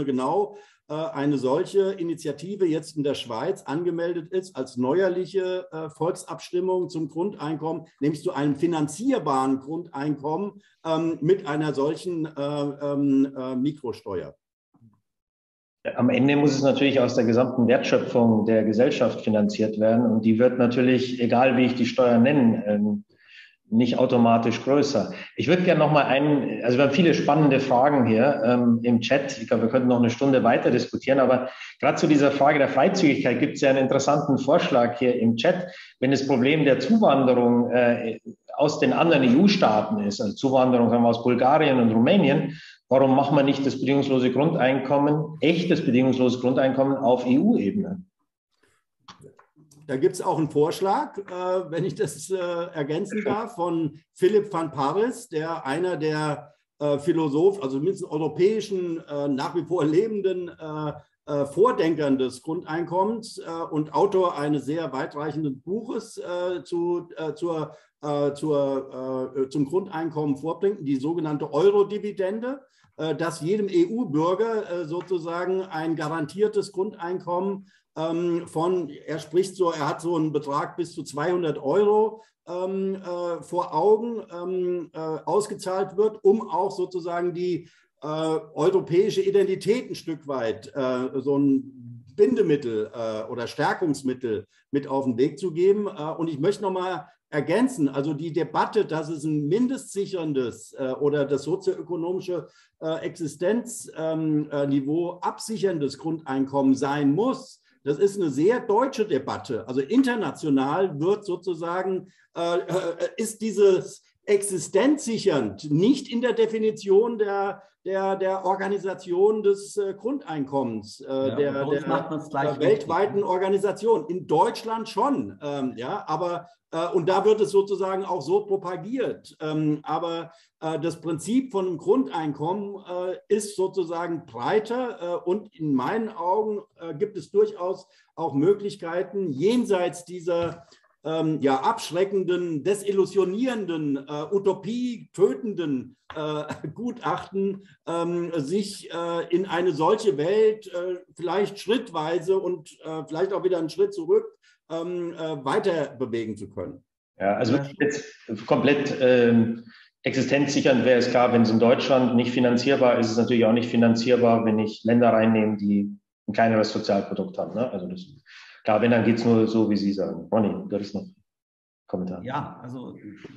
eine solche Initiative jetzt in der Schweiz angemeldet ist als neuerliche Volksabstimmung zum Grundeinkommen, nämlich zu einem finanzierbaren Grundeinkommen mit einer solchen Mikrosteuer. Am Ende muss es natürlich aus der gesamten Wertschöpfung der Gesellschaft finanziert werden und die wird natürlich, egal wie ich die Steuer nenne, nicht automatisch größer. Ich würde gerne noch mal also wir haben viele spannende Fragen hier im Chat. Ich glaube, wir könnten noch eine Stunde weiter diskutieren, aber gerade zu dieser Frage der Freizügigkeit gibt es ja einen interessanten Vorschlag hier im Chat. Wenn das Problem der Zuwanderung aus den anderen EU-Staaten ist, also Zuwanderung sagen wir, aus Bulgarien und Rumänien, warum macht man nicht das bedingungslose Grundeinkommen, echtes bedingungsloses Grundeinkommen auf EU-Ebene? Da gibt es auch einen Vorschlag, wenn ich das ergänzen darf, von Philipp van Parijs, der einer der Philosophen, also zumindest europäischen, nach wie vor lebenden Vordenkern des Grundeinkommens und Autor eines sehr weitreichenden Buches zum Grundeinkommen vorbringt, die sogenannte Euro-Dividende, dass jedem EU-Bürger sozusagen ein garantiertes Grundeinkommen er spricht so, er hat so einen Betrag bis zu 200 € vor Augen ausgezahlt wird, um auch sozusagen die europäische Identität ein Stück weit so ein Bindemittel oder Stärkungsmittel mit auf den Weg zu geben. Und ich möchte noch mal ergänzen, also die Debatte, dass es ein mindestsicherndes oder das sozioökonomische Existenzniveau absicherndes Grundeinkommen sein muss, das ist eine sehr deutsche Debatte. Also international wird sozusagen, ist dieses existenzsichernd nicht in der Definition der Organisation des Grundeinkommens, der weltweiten Organisation. In Deutschland schon, ja, aber und da wird es sozusagen auch so propagiert. Aber das Prinzip von einem Grundeinkommen ist sozusagen breiter und in meinen Augen gibt es durchaus auch Möglichkeiten, jenseits dieser abschreckenden, desillusionierenden, Utopie tötenden Gutachten, sich in eine solche Welt vielleicht schrittweise und vielleicht auch wieder einen Schritt zurück weiter bewegen zu können. Ja, also jetzt komplett existenzsichernd wäre es klar, wenn es in Deutschland nicht finanzierbar ist, ist es natürlich auch nicht finanzierbar, wenn ich Länder reinnehme, die ein kleineres Sozialprodukt haben. Ne? Also das klar, wenn, dann geht es nur so, wie Sie sagen. Ronny, du hattest noch einen Kommentar. Ja, also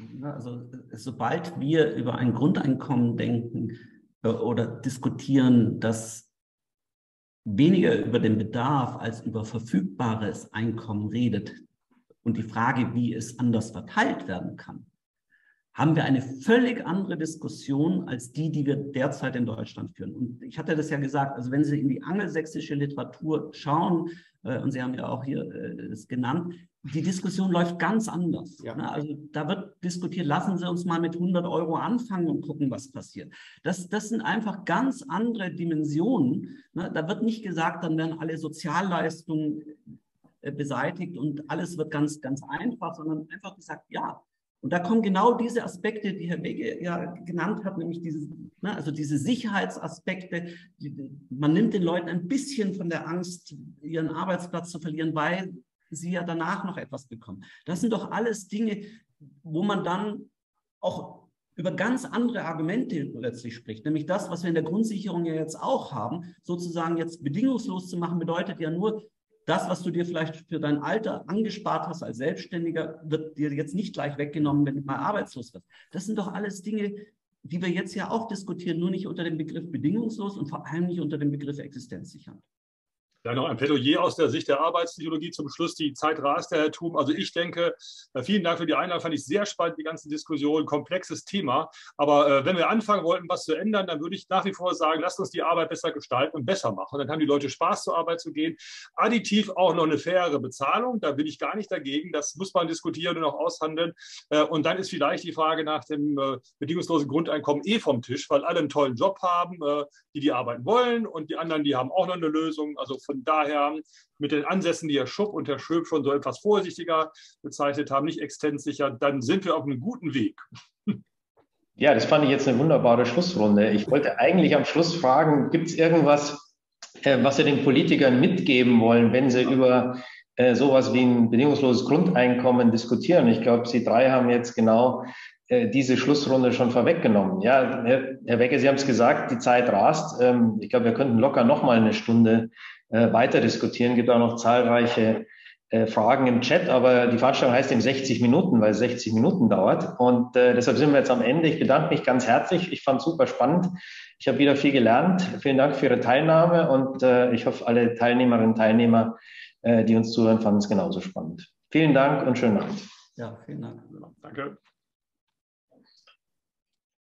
sobald wir über ein Grundeinkommen denken oder diskutieren, das weniger über den Bedarf als über verfügbares Einkommen redet und die Frage, wie es anders verteilt werden kann, haben wir eine völlig andere Diskussion als die wir derzeit in Deutschland führen. Und ich hatte das ja gesagt, also wenn Sie in die angelsächsische Literatur schauen, und Sie haben ja auch hier das genannt, die Diskussion läuft ganz anders. Ja. Also da wird diskutiert, lassen Sie uns mal mit 100 € anfangen und gucken, was passiert. Das sind einfach ganz andere Dimensionen. Da wird nicht gesagt, dann werden alle Sozialleistungen beseitigt und alles wird ganz, ganz einfach, sondern einfach gesagt, ja. Und da kommen genau diese Aspekte, die Herr Wege ja genannt hat, nämlich diese Sicherheitsaspekte. Man nimmt den Leuten ein bisschen von der Angst, ihren Arbeitsplatz zu verlieren, weil sie ja danach noch etwas bekommen. Das sind doch alles Dinge, wo man dann auch über ganz andere Argumente plötzlich spricht. Nämlich das, was wir in der Grundsicherung ja jetzt auch haben, sozusagen jetzt bedingungslos zu machen, bedeutet ja nur, das, was du dir vielleicht für dein Alter angespart hast als Selbstständiger, wird dir jetzt nicht gleich weggenommen, wenn du mal arbeitslos wirst. Das sind doch alles Dinge, die wir jetzt ja auch diskutieren, nur nicht unter dem Begriff bedingungslos und vor allem nicht unter dem Begriff existenzsichernd. Ja, noch ein Plädoyer aus der Sicht der Arbeitspsychologie zum Schluss. Die Zeit rast, Herr Thum. Also ich denke, vielen Dank für die Einladung. Fand ich sehr spannend, die ganze Diskussion. Komplexes Thema. Aber wenn wir anfangen wollten, was zu ändern, dann würde ich nach wie vor sagen, lasst uns die Arbeit besser gestalten und besser machen. Dann haben die Leute Spaß, zur Arbeit zu gehen. Additiv auch noch eine faire Bezahlung. Da bin ich gar nicht dagegen. Das muss man diskutieren und auch aushandeln. Und dann ist vielleicht die Frage nach dem bedingungslosen Grundeinkommen vom Tisch, weil alle einen tollen Job haben, die arbeiten wollen und die anderen, die haben auch noch eine Lösung. Also von daher mit den Ansätzen, die Herr Schupp und Herr Schöp schon so etwas vorsichtiger bezeichnet haben, nicht existenzsicher, dann sind wir auf einem guten Weg. Ja, das fand ich jetzt eine wunderbare Schlussrunde. Ich wollte eigentlich am Schluss fragen, gibt es irgendwas, was Sie den Politikern mitgeben wollen, wenn sie über sowas wie ein bedingungsloses Grundeinkommen diskutieren? Ich glaube, Sie drei haben jetzt genau diese Schlussrunde schon vorweggenommen. Ja, Herr Wecke, Sie haben es gesagt, die Zeit rast. Ich glaube, wir könnten locker noch mal eine Stunde weiter diskutieren. Es gibt auch noch zahlreiche Fragen im Chat, aber die Veranstaltung heißt eben 60 Minuten, weil es 60 Minuten dauert. Und deshalb sind wir jetzt am Ende. Ich bedanke mich ganz herzlich. Ich fand es super spannend. Ich habe wieder viel gelernt. Vielen Dank für Ihre Teilnahme und ich hoffe, alle Teilnehmerinnen und Teilnehmer, die uns zuhören, fanden es genauso spannend. Vielen Dank und schönen Abend. Ja, vielen Dank. Danke.